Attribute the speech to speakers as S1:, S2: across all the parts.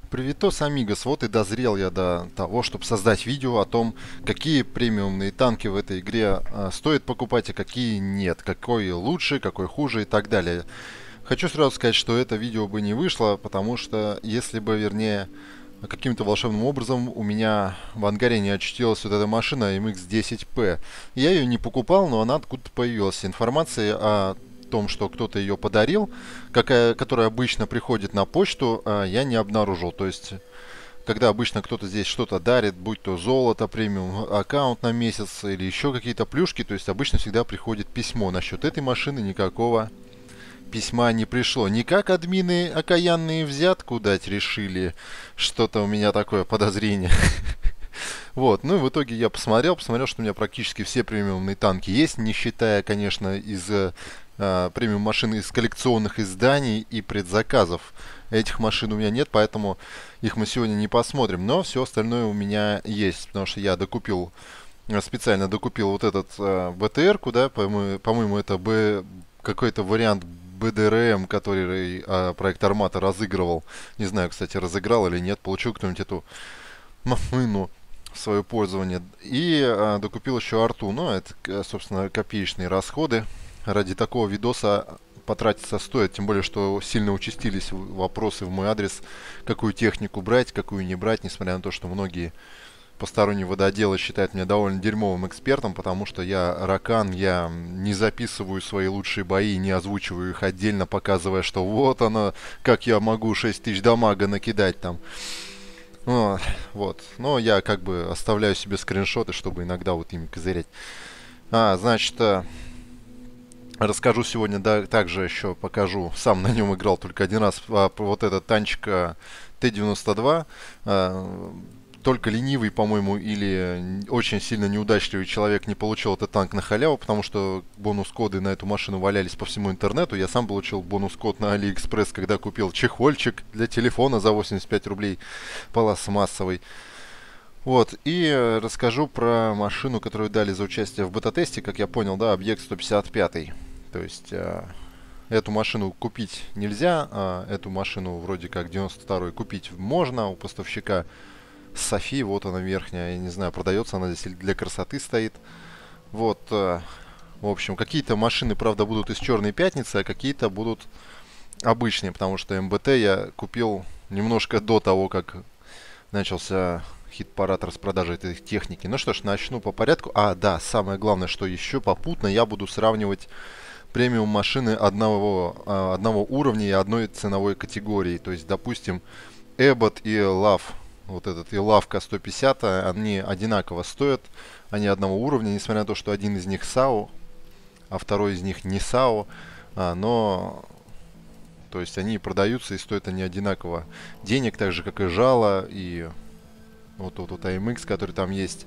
S1: Привитос, амигос, вот и дозрел я до того, чтобы создать видео о том, какие премиумные танки в этой игре стоит покупать, а какие нет, какой лучше, какой хуже и так далее. Хочу сразу сказать, что это видео бы не вышло, потому что если бы, вернее, каким-то волшебным образом у меня в ангаре не очутилась вот эта машина MX-10P. Я ее не покупал, но она откуда-то появилась. Информация о том, что кто-то ее подарил, которая обычно приходит на почту, я не обнаружил. То есть, когда обычно кто-то здесь что-то дарит, будь то золото, премиум аккаунт на месяц или еще какие-то плюшки, то есть обычно всегда приходит письмо. Насчет этой машины никакого письма не пришло. Никак админы окаянные взятку дать решили. Что-то у меня такое подозрение. Вот, ну и в итоге я посмотрел, что у меня практически все премиумные танки есть, не считая, конечно, из премиум машин из коллекционных изданий и предзаказов. Этих машин у меня нет, поэтому их мы сегодня не посмотрим. Но все остальное у меня есть, потому что я специально докупил вот этот БТР-ку, да, по-моему, это какой-то вариант БДРМ, который проект Армата разыгрывал. Не знаю, кстати, разыграл или нет, получил кто-нибудь эту машину в свое пользование. И докупил еще арту. Ну, это, собственно, копеечные расходы. Ради такого видоса потратиться стоит, тем более, что сильно участились вопросы в мой адрес, какую технику брать, какую не брать, несмотря на то, что многие посторонние вододелы считают меня довольно дерьмовым экспертом, потому что я ракан, я не записываю свои лучшие бои, не озвучиваю их отдельно, показывая, что вот оно, как я могу 6000 дамага накидать там. Вот. Но я как бы оставляю себе скриншоты, чтобы иногда вот ими козырять. Значит, расскажу сегодня, да, также еще покажу. Сам на нем играл только один раз. Вот этот танчик Т-92. Только ленивый, по-моему, или очень сильно неудачливый человек не получил этот танк на халяву, потому что бонус-коды на эту машину валялись по всему интернету. Я сам получил бонус-код на Алиэкспресс, когда купил чехольчик для телефона за 85 рублей пластмассовый. Вот, и расскажу про машину, которую дали за участие в бета-тесте, как я понял, да, объект 155. То есть эту машину купить нельзя, эту машину вроде как 92-й купить можно у поставщика. Софи, вот она верхняя, я не знаю, продается она здесь или для красоты стоит. Вот, в общем, какие-то машины, правда, будут из Черной Пятницы, а какие-то будут обычные, потому что МБТ я купил немножко до того, как начался хит-парад распродажи этой техники. Ну что ж, начну по порядку. Да, самое главное, что еще попутно я буду сравнивать премиум машины одного уровня и одной ценовой категории. То есть, допустим, Эббот и Лав. Вот этот и Лавка 150, они одинаково стоят, они одного уровня, несмотря на то, что один из них САУ, а второй из них не САУ, но, то есть они продаются и стоят они одинаково денег, так же как и Жало, и вот AMX, который там есть.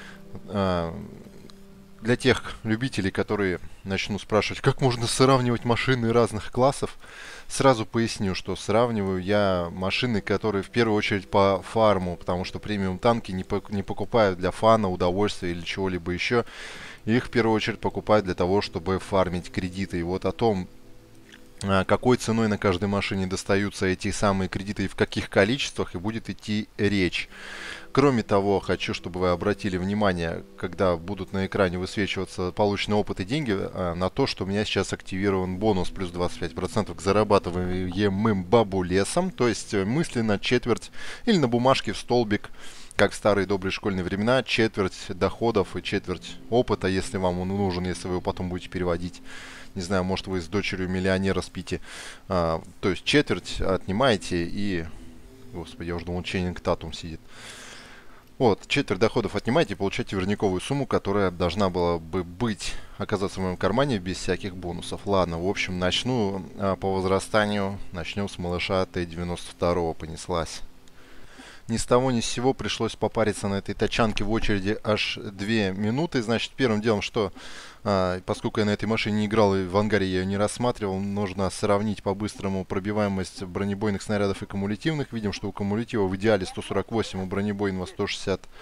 S1: Для тех любителей, которые начнут спрашивать, как можно сравнивать машины разных классов, сразу поясню, что сравниваю я машины, которые в первую очередь по фарму, потому что премиум танки не покупают для фана, удовольствия или чего-либо еще. Их в первую очередь покупают для того, чтобы фармить кредиты. И вот о том, какой ценой на каждой машине достаются эти самые кредиты и в каких количествах, и будет идти речь. Кроме того, хочу, чтобы вы обратили внимание, когда будут на экране высвечиваться полученный опыт и деньги, на то, что у меня сейчас активирован бонус плюс 25% к зарабатываемым бабулесам, то есть мысленно четверть или на бумажке в столбик, как в старые добрые школьные времена, четверть доходов и четверть опыта, если вам он нужен, если вы его потом будете переводить. Не знаю, может вы с дочерью миллионера спите. То есть четверть отнимаете и... Господи, я уже думал, Ченнинг Татум сидит. Вот, четверть доходов отнимаете и получаете верняковую сумму, которая должна была бы оказаться в моем кармане без всяких бонусов. Ладно, в общем, начну по возрастанию. Начнем с малыша Т-92. Понеслась. Ни с того ни с сего пришлось попариться на этой тачанке в очереди аж 2 минуты. Значит, первым делом, что поскольку я на этой машине не играл и в ангаре я ее не рассматривал, нужно сравнить по-быстрому пробиваемость бронебойных снарядов и кумулятивных. Видим, что у кумулятива в идеале 148, у бронебойного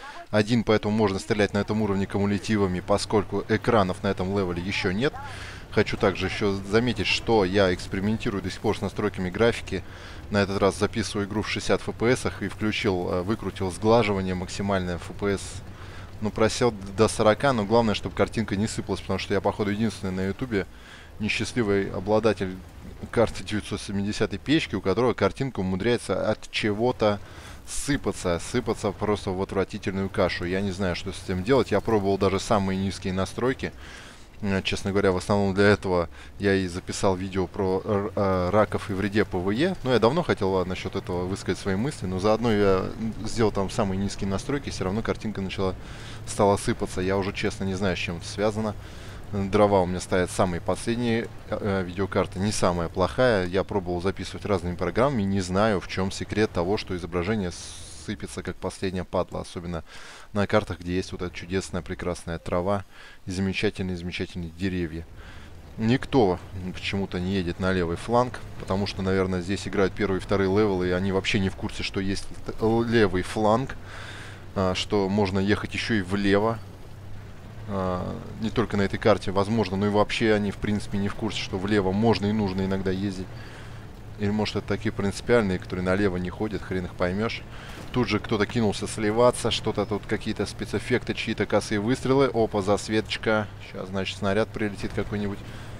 S1: 161, поэтому можно стрелять на этом уровне кумулятивами, поскольку экранов на этом левеле еще нет. Хочу также еще заметить, что я экспериментирую до сих пор с настройками графики. На этот раз записываю игру в 60 FPS и выкрутил сглаживание максимальное FPS. Ну, просел до 40, но главное, чтобы картинка не сыпалась, потому что я, походу, единственный на ютубе несчастливый обладатель карты 970 печки, у которого картинка умудряется от чего-то сыпаться просто в отвратительную кашу. Я не знаю, что с этим делать. Я пробовал даже самые низкие настройки. Честно говоря, в основном для этого я и записал видео про раков и вреде ПВЕ. Но я давно хотел насчет этого высказать свои мысли, но заодно я сделал там самые низкие настройки, все равно картинка стала сыпаться. Я уже честно не знаю, с чем это связано. Дрова у меня стоят самые последние, видеокарта не самая плохая. Я пробовал записывать разными программами, не знаю, в чем секрет того, что изображение сыпется как последняя падла, особенно на картах, где есть вот эта чудесная прекрасная трава и замечательные деревья. Никто почему-то не едет на левый фланг, потому что, наверное, здесь играют первые и вторые левелы, и они вообще не в курсе, что есть левый фланг, что можно ехать еще и влево. Не только на этой карте, возможно, но и вообще они, в принципе, не в курсе, что влево можно и нужно иногда ездить. Или, может, это такие принципиальные, которые налево не ходят, хрен их поймешь. Тут же кто-то кинулся сливаться, что-то тут какие-то спецэффекты, чьи-то косые выстрелы. Опа, засветочка. Сейчас, значит, снаряд прилетит какой-нибудь.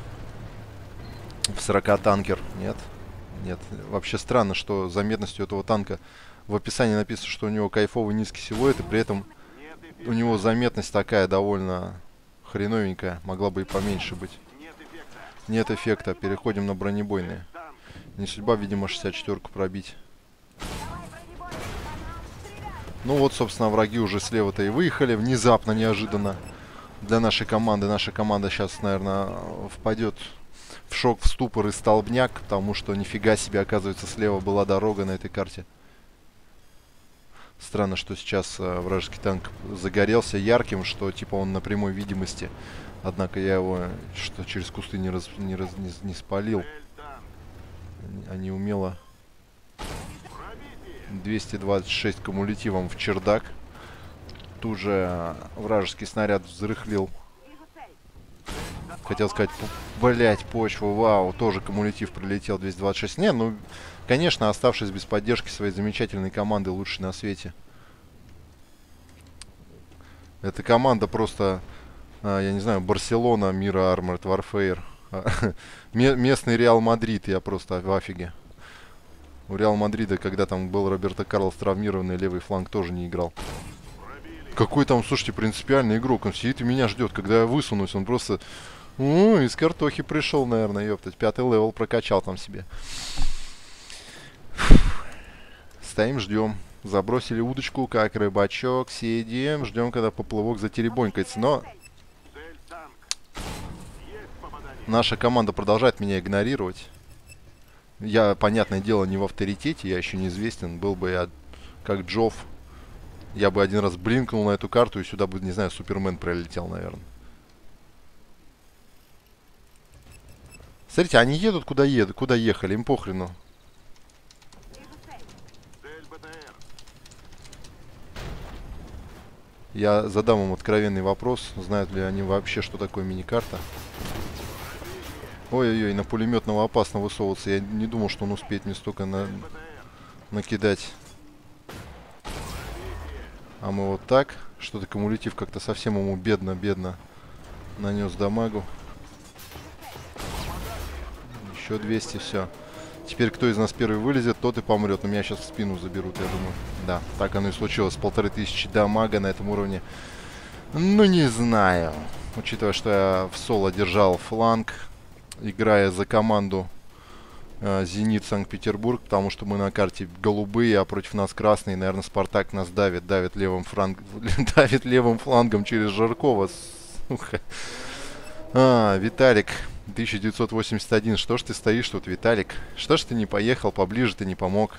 S1: В 40 танкер. Нет? Нет. Вообще странно, что заметностью этого танка в описании написано, что у него кайфовый низкий силуэт, и при этом у него заметность такая довольно хреновенькая. Могла бы и поменьше быть. Нет эффекта. Переходим на бронебойные. Не судьба, видимо, 64-ку пробить. Ну вот, собственно, враги уже слева-то и выехали. Внезапно, неожиданно для нашей команды. Наша команда сейчас, наверное, впадет в шок, в ступор и столбняк, потому что нифига себе, оказывается, слева была дорога на этой карте. Странно, что сейчас вражеский танк загорелся ярким, что типа он на прямой видимости. Однако я его что через кусты не спалил. Они умело. 226 кумулятивом в чердак. Тут же вражеский снаряд взрыхлил. Хотел сказать, блять, почву, вау, тоже кумулятив прилетел 226. Не, ну, конечно, оставшись без поддержки своей замечательной команды, лучшей на свете. Эта команда просто, я не знаю, Барселона мира Armored Warfare. Местный Реал Мадрид, я просто в афиге. У Реал Мадрида, когда там был Роберто Карлос травмированный, левый фланг тоже не играл. Какой там, слушайте, принципиальный игрок. Он сидит и меня ждет, когда я высунусь. Он просто... из картохи пришел, наверное, ёптать. 5-й левел прокачал там себе. Стоим, ждем. Забросили удочку, как рыбачок. Сидим, ждем, когда поплывок затеребонькается. Но... наша команда продолжает меня игнорировать. Я, понятное дело, не в авторитете, я еще неизвестен. Был бы я как Джофф, я бы один раз блинкнул на эту карту, и сюда бы, не знаю, Супермен пролетел, наверное. Смотрите, они едут, куда ехали, им похрену. Я задам им откровенный вопрос, знают ли они вообще, что такое миникарта. Ой-ой-ой, на пулеметного опасно высовываться. Я не думал, что он успеет мне столько накидать. А мы вот так. Что-то кумулятив как-то совсем ему бедно нанес дамагу. Еще 200, все. Теперь кто из нас первый вылезет, тот и помрет. Но меня сейчас в спину заберут, я думаю. Да, так оно и случилось. 1500 дамага на этом уровне. Ну, не знаю. Учитывая, что я в соло держал фланг, играя за команду Зенит Санкт-Петербург, потому что мы на карте голубые, а против нас красные. Наверное, Спартак нас давит левым флангом через Жаркова. Сука. Виталик 1981. Что ж ты стоишь тут, Виталик? Что ж ты не поехал поближе, ты не помог?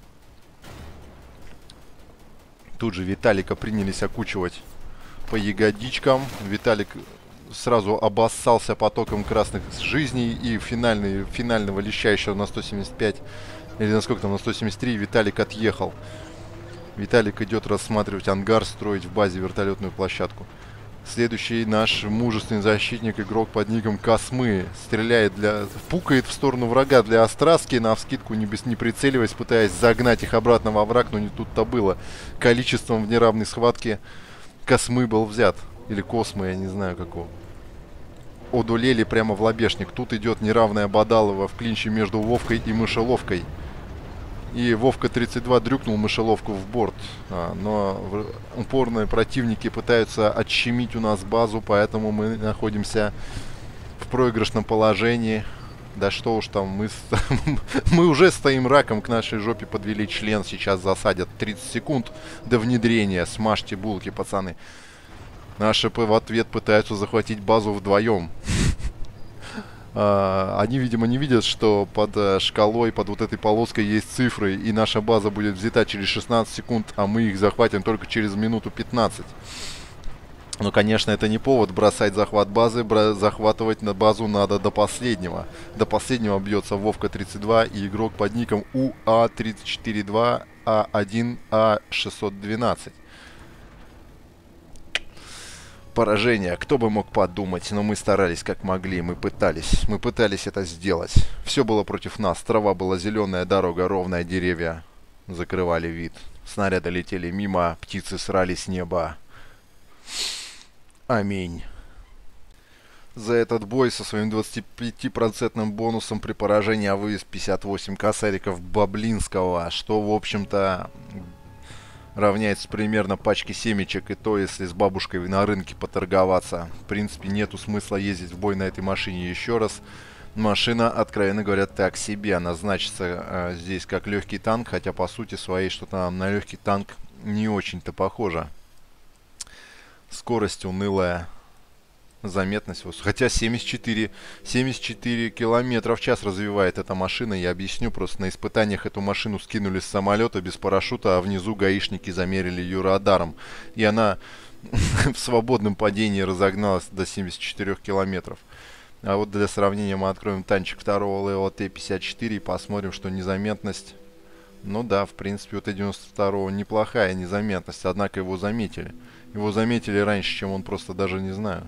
S1: Тут же Виталика принялись окучивать по ягодичкам. Виталик сразу обоссался потоком красных жизней, и финального леща еще на 175, или на сколько там, на 173 Виталик отъехал. Виталик идет рассматривать ангар, строить в базе вертолетную площадку. Следующий наш мужественный защитник, игрок под ником Космы, стреляет пукает в сторону врага для остраски, навскидку не прицеливаясь, пытаясь загнать их обратно во враг, но не тут-то было. Количеством в неравной схватке Космы был взят. Или Космы, я не знаю какого. Одолели прямо в лобешник. Тут идет неравная Бадалова в клинче между Вовкой и Мышеловкой. И Вовка 32 дрюкнул Мышеловку в борт. Но упорные противники пытаются отщемить у нас базу, поэтому мы находимся в проигрышном положении. Да что уж там, мы уже стоим раком, к нашей жопе подвели член. Сейчас засадят 30 секунд до внедрения. Смажьте булки, пацаны. Наши в ответ пытаются захватить базу вдвоем. Они, видимо, не видят, что под шкалой, под вот этой полоской есть цифры, и наша база будет взята через 16 секунд, а мы их захватим только через минуту 15. Но, конечно, это не повод бросать захват базы. Захватывать на базу надо до последнего. До последнего бьется Вовка 32 и игрок под ником УА342 А1А612. Поражение. Кто бы мог подумать, но мы старались как могли, мы пытались это сделать. Все было против нас, трава была зеленая, дорога ровная, деревья закрывали вид. Снаряды летели мимо, птицы срали с неба. Аминь. За этот бой со своим 25% бонусом при поражении вывез 58 косариков Баблинского, что, в общем-то, равняется примерно пачке семечек, и то, если с бабушкой на рынке поторговаться. В принципе, нету смысла ездить в бой на этой машине еще раз. Машина, откровенно говоря, так себе. Она значится здесь как легкий танк, хотя по сути своей что-то на легкий танк не очень-то похоже. Скорость унылая. Заметность. Хотя 74 километра в час развивает эта машина. Я объясню, просто на испытаниях эту машину скинули с самолета без парашюта, а внизу гаишники замерили ее радаром. И она в свободном падении разогналась до 74 километров. А вот для сравнения мы откроем танчик второго левела Т-54 и посмотрим, что незаметность... Ну да, в принципе, у Т-92 неплохая незаметность, однако его заметили. Его заметили раньше, чем он просто даже, не знаю...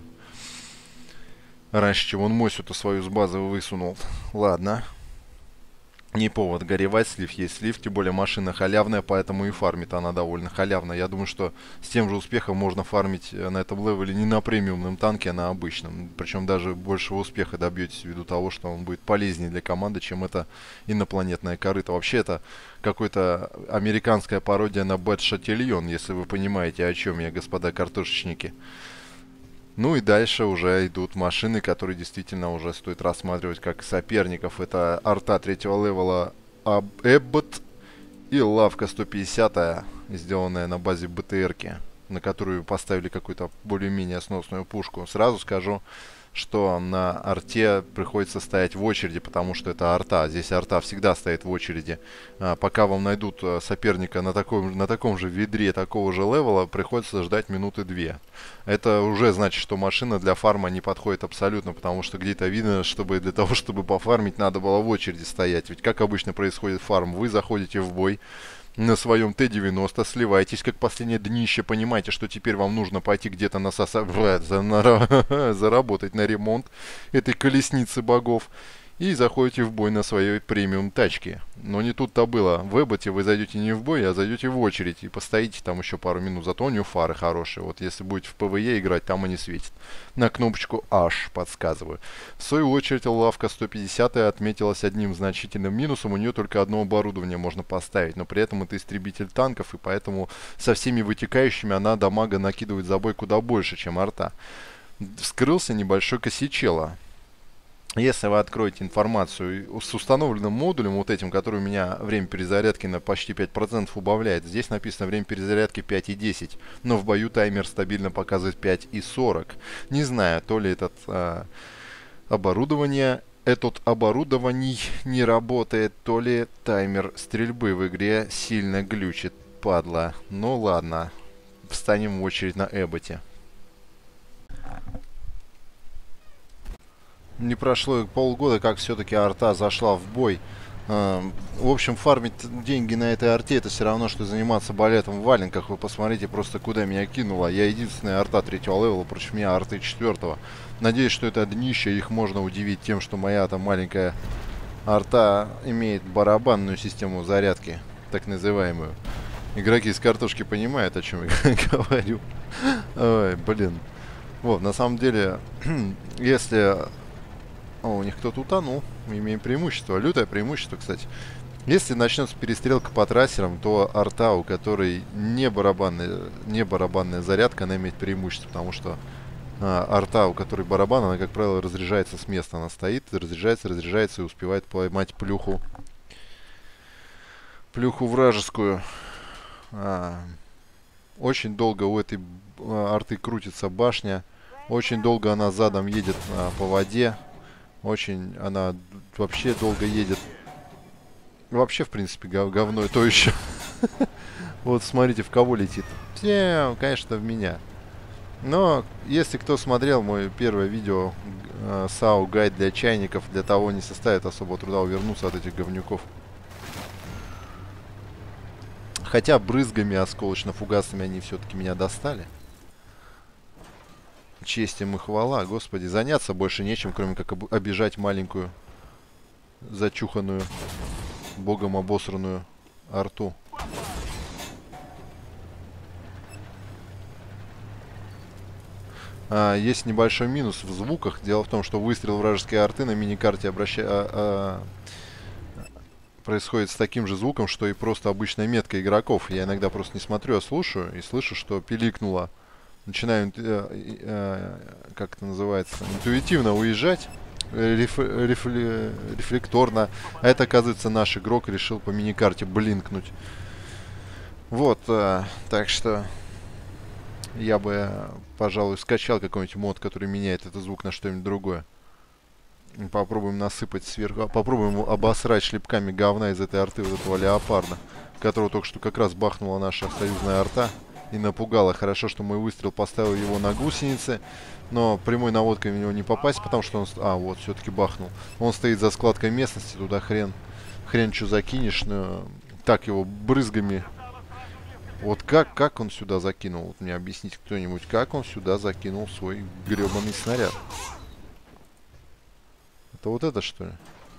S1: Раньше, чем он мосью-то свою с базы высунул. Ладно. Не повод горевать, слив есть слив. Тем более машина халявная, поэтому и фармит она довольно халявно. Я думаю, что с тем же успехом можно фармить на этом левеле не на премиумном танке, а на обычном. Причем даже большего успеха добьетесь ввиду того, что он будет полезнее для команды, чем это инопланетная корыта. Вообще это какая-то американская пародия на Bad Chatillon, если вы понимаете, о чем я, господа картошечники. Ну и дальше уже идут машины, которые действительно уже стоит рассматривать как соперников. Это арта 3-го левела Эббот и лавка 150, сделанная на базе БТРки, на которую поставили какую-то более-менее сносную пушку. Сразу скажу, что на арте приходится стоять в очереди, потому что это арта. Здесь арта всегда стоит в очереди. Пока вам найдут соперника на таком же ведре, такого же левела, приходится ждать минуты 2. Это уже значит, что машина для фарма не подходит абсолютно, потому что где-то видно, чтобы для того, чтобы пофармить, надо было в очереди стоять. Ведь как обычно происходит фарм? Вы заходите в бой на своем Т-90, сливаетесь как последнее днище, понимаете, что теперь вам нужно пойти где-то заработать на ремонт этой колесницы богов. И заходите в бой на своей премиум тачке. Но не тут-то было. В Эбботе вы зайдете не в бой, а зайдете в очередь. И постоите там еще пару минут. Зато у него фары хорошие. Вот если будете в ПВЕ играть, там они светят. На кнопочку H подсказываю. В свою очередь лавка 150 отметилась одним значительным минусом. У нее только одно оборудование можно поставить. Но при этом это истребитель танков. И поэтому со всеми вытекающими она дамага накидывает за бой куда больше, чем арта. Вскрылся небольшой косячело. Если вы откроете информацию с установленным модулем, вот этим, который у меня время перезарядки на почти 5% убавляет, здесь написано время перезарядки 5,10, но в бою таймер стабильно показывает 5,40. Не знаю, то ли этот оборудование не работает, то ли таймер стрельбы в игре сильно глючит, падла. Ну ладно, встанем в очередь на Эбботе. Не прошло и полгода, как все-таки арта зашла в бой В общем, фармить деньги на этой арте это все равно, что заниматься балетом в валенках. Вы посмотрите просто, куда меня кинуло. Я единственная арта 3-го левела, против меня арты 4-го. Надеюсь, что это днище, их можно удивить тем, что моя там маленькая арта имеет барабанную систему зарядки, так называемую. Игроки из картошки понимают, о чем я говорю. Ой, блин. Вот, на самом деле, если... О, у них кто-то утонул. Мы имеем преимущество. Лютое преимущество, кстати. Если начнется перестрелка по трассерам, то арта, у которой не барабанная зарядка, она имеет преимущество. Потому что арта, у которой барабан, она, как правило, разряжается с места. Она стоит, разряжается и успевает поймать плюху. Плюху вражескую. Очень долго у этой арты крутится башня. Очень долго она задом едет по воде. Очень она вообще долго едет. Вообще, в принципе, говно то еще. Вот смотрите, в кого летит. Всем, конечно, в меня. Но, если кто смотрел мое первое видео САУ гайд для чайников, для того не составит особого труда увернуться от этих говнюков. Хотя брызгами осколочно-фугасными они все-таки меня достали. Честь им и хвала, господи. Заняться больше нечем, кроме как обижать маленькую, зачуханную, богом обосранную арту. Есть небольшой минус в звуках. Дело в том, что выстрел вражеской арты на миникарте происходит с таким же звуком, что и просто обычная метка игроков. Я иногда просто не смотрю, а слушаю и слышу, что пиликнуло. Начинаю, как это называется, интуитивно уезжать, рефлекторно. А это, оказывается, наш игрок решил по миникарте блинкнуть. Вот, так что я бы, пожалуй, скачал какой-нибудь мод, который меняет этот звук на что-нибудь другое. Попробуем насыпать сверху, попробуем обосрать шлепками говна из этой арты вот этого леопарда, которого только что как раз бахнула наша союзная арта. И напугало. Хорошо, что мой выстрел поставил его на гусеницы. Но прямой наводкой в него не попасть, потому что он... вот, все-таки бахнул. Он стоит за складкой местности. Туда хрен что закинешь. Но так его брызгами... Вот как он сюда закинул? Вот мне объясните кто-нибудь, как он сюда закинул свой гребаный снаряд. Это вот это, что ли?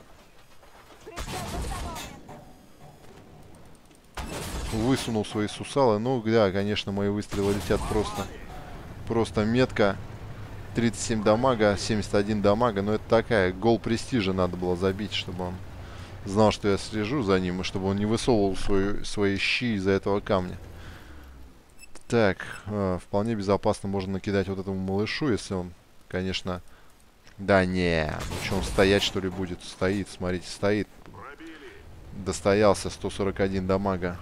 S1: Высунул свои сусалы. Ну, да, конечно, мои выстрелы летят просто метко. 37 дамага, 71 дамага. Но это такая, гол престижа надо было забить, чтобы он знал, что я слежу за ним. И чтобы он не высовывал свои щи из-за этого камня. Так, вполне безопасно можно накидать вот этому малышу, если он, конечно... Да не, ну что, он стоять, что ли, будет? Стоит, смотрите, стоит. Достоялся, 141 дамага.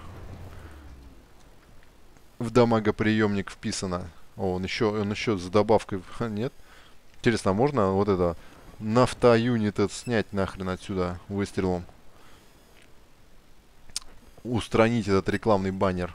S1: В дамагоприемник вписано. О, он еще с добавкой... Нет? Интересно, а можно вот это нафта-юнит снять нахрен отсюда выстрелом? Устранить этот рекламный баннер.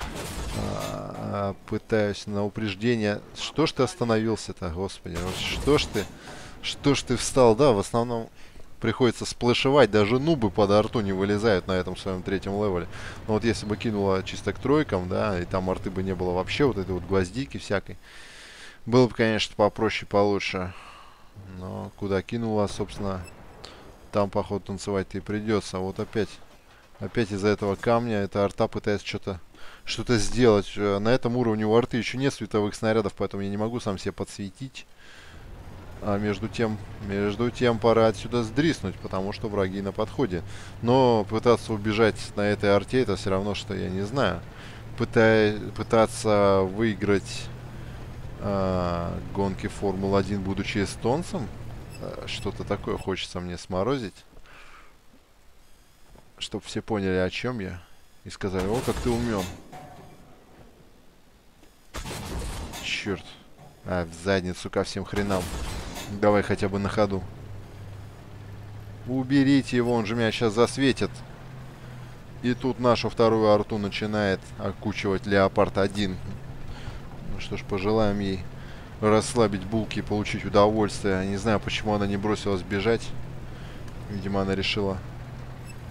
S1: Пытаюсь на упреждение. Что ж ты остановился-то, господи? Что ж ты встал? Да, в основном... Приходится сплэшевать, даже нубы под арту не вылезают на этом своем 3-м левеле. Но вот если бы кинула чисто к тройкам, да, и там арты бы не было вообще, вот этой вот гвоздики всякой, было бы, конечно, попроще, получше. Но куда кинула, собственно, там, походу, танцевать-то и придется. Вот опять из-за этого камня эта арта пытается что-то сделать. На этом уровне у арты еще нет световых снарядов, поэтому я не могу сам себе подсветить. А между тем пора отсюда сдриснуть, потому что враги на подходе. Но пытаться убежать на этой арте, это все равно, что я не знаю. Пытаться выиграть гонки Формулы-1, будучи эстонцем. Что-то такое хочется мне сморозить. Чтобы все поняли, о чем я. И сказали, о, как ты умен. Черт. В задницу ко всем хренам. Давай хотя бы на ходу. Уберите его, он же меня сейчас засветит. И тут нашу вторую арту начинает окучивать Леопард 1. Ну что ж, пожелаем ей расслабить булки и получить удовольствие. Не знаю, почему она не бросилась бежать. Видимо, она решила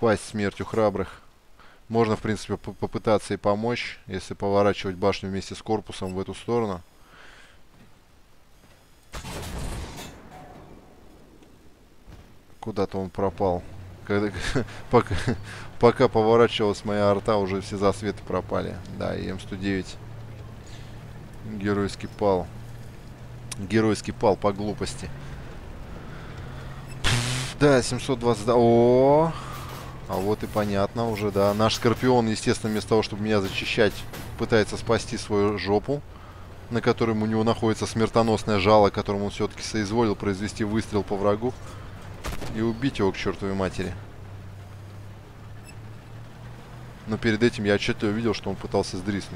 S1: пасть смертью храбрых. Можно, в принципе, попытаться и помочь, если поворачивать башню вместе с корпусом в эту сторону. Куда-то он пропал. Пока поворачивалась моя арта, уже все засветы пропали. Да, и М109 геройски пал. Геройски пал по глупости. Да, 720... О, а вот и понятно уже, да. Наш Скорпион, естественно, вместо того, чтобы меня зачищать, пытается спасти свою жопу, на котором у него находится смертоносное жало, которым он все-таки соизволил произвести выстрел по врагу и убить его к чертовой матери. Но перед этим я отчетливо видел, что он пытался сдриснуть.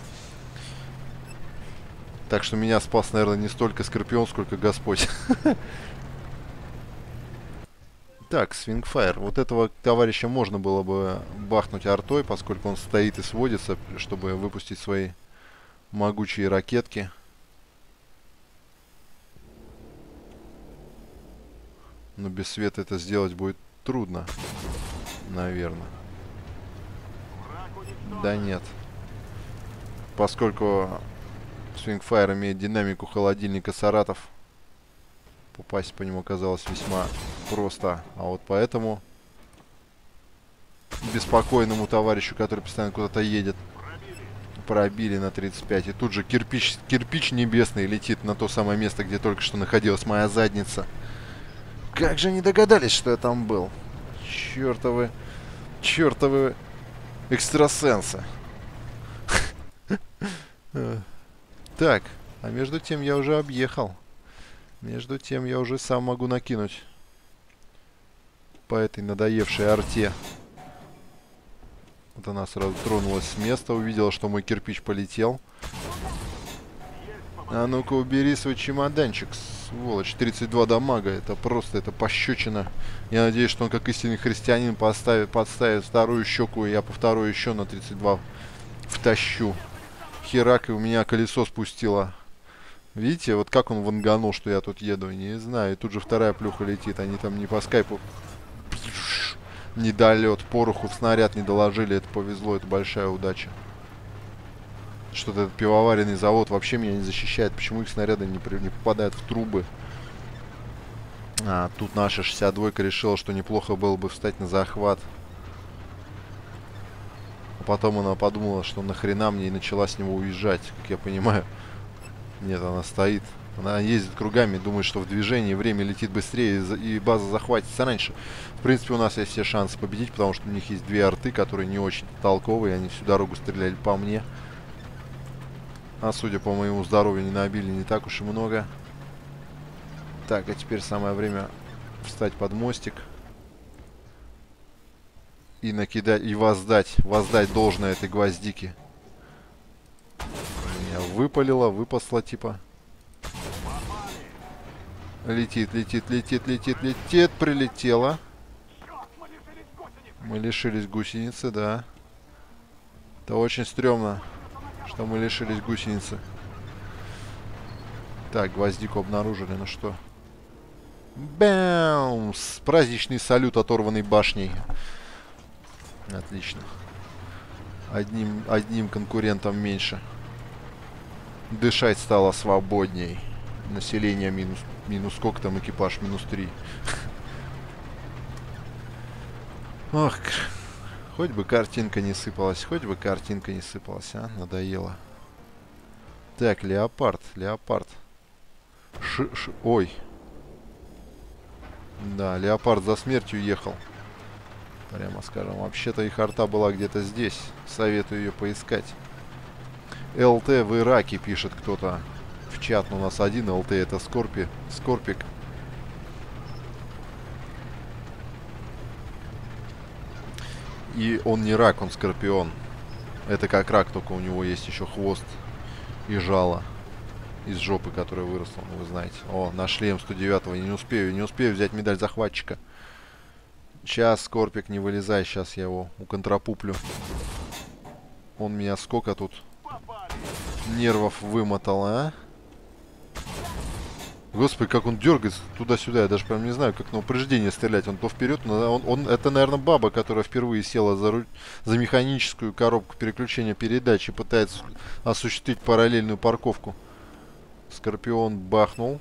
S1: Так что меня спас, наверное, не столько Скорпион, сколько Господь. Так, Свингфайр. Вот этого товарища можно было бы бахнуть артой, поскольку он стоит и сводится, чтобы выпустить свои могучие ракетки. Но без света это сделать будет трудно. Наверное. Да нет. Поскольку Свингфайр имеет динамику холодильника Саратов, попасть по нему оказалось весьма просто. А вот поэтому беспокойному товарищу, который постоянно куда-то едет, пробили на 35. И тут же кирпич небесный летит на то самое место, где только что находилась моя задница. Как же не догадались, что я там был? Чертовы экстрасенсы. Так, а между тем я уже объехал. Между тем я уже сам могу накинуть по этой надоевшей арте. Вот она сразу тронулась с места, увидела, что мой кирпич полетел. А ну-ка убери свой чемоданчик, сволочь. 32 дамага, это просто, это пощечина. Я надеюсь, что он как истинный христианин подставит вторую щеку, и я по второй еще на 32 втащу. Херак, и у меня колесо спустило. Видите, вот как он ванганул, что я тут еду, не знаю. И тут же вторая плюха летит. Они там не по скайпу. Недолет, пороху в снаряд не доложили. Это повезло, это большая удача. Что-то этот пивоваренный завод вообще меня не защищает. Почему их снаряды не попадают в трубы? А, тут наша 62-ка решила, что неплохо было бы встать на захват. А потом она подумала, что нахрена мне, и начала с него уезжать, как я понимаю. Нет, она стоит. Она ездит кругами, думает, что в движении время летит быстрее и база захватится раньше. В принципе, у нас есть все шансы победить, потому что у них есть две арты, которые не очень толковые. Они всю дорогу стреляли по мне. А судя по моему здоровью, не набили не так уж и много. Так, а теперь самое время встать под мостик. И накидать, и воздать должное этой гвоздике. Меня выпасла типа. Летит, прилетела. Мы лишились гусеницы, да. Это очень стрёмно, что мы лишились гусеницы. Так, гвоздику обнаружили, ну что. Бэмс! Праздничный салют оторванной башней. Отлично. Одним конкурентом меньше. Дышать стало свободней. Население минус сколько там экипаж? -3. Ох, хоть бы картинка не сыпалась, а? Надоело. Так, леопард. Ой. Да, леопард за смертью ехал. Прямо скажем. Вообще-то их арта была где-то здесь. Советую ее поискать. ЛТ в Ираке, пишет кто-то в чат. Но у нас один ЛТ, это Скорпик. И он не рак, он скорпион. Это как рак, только у него есть еще хвост и жало из жопы, которая выросла, ну, вы знаете. О, нашли М109. Не успею взять медаль захватчика. Сейчас, Скорпик, не вылезай. Сейчас я его уконтрапуплю. Он меня сколько тут нервов вымотал, а? Господи, как он дергается туда-сюда. Я даже прям не знаю, как на упреждение стрелять. Он то вперед, но это, наверное, баба, которая впервые села за механическую коробку переключения передач и пытается осуществить параллельную парковку. Скорпион бахнул.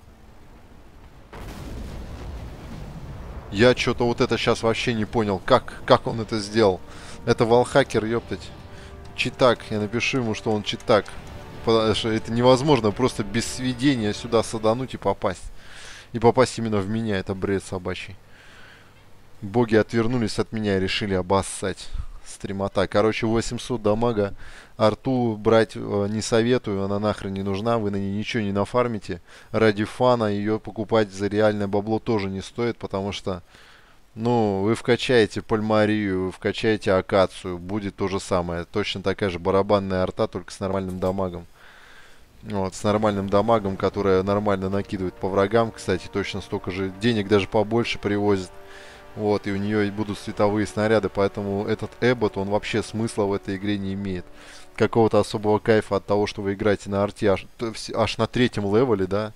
S1: Я что-то вот это сейчас вообще не понял. Как он это сделал? Это валхакер, ёптать. Читак. Я напишу ему, что он читак. Потому что это невозможно просто без сведения сюда садануть и попасть. И попасть именно в меня. Это бред собачий. Боги отвернулись от меня и решили обоссать. Стримота. Короче, 800 дамага. Арту брать не советую. Она нахрен не нужна. Вы на ней ничего не нафармите. Ради фана ее покупать за реальное бабло тоже не стоит. Потому что, ну, вы вкачаете пальмарию, вы вкачаете акацию. Будет то же самое. Точно такая же барабанная арта, только с нормальным дамагом. Вот, с нормальным дамагом, которая нормально накидывает по врагам. Кстати, точно столько же денег, даже побольше привозит. Вот, и у нее будут световые снаряды. Поэтому этот эбот, он вообще смысла в этой игре не имеет. Какого-то особого кайфа от того, что вы играете на арте аж на 3-м левеле, да.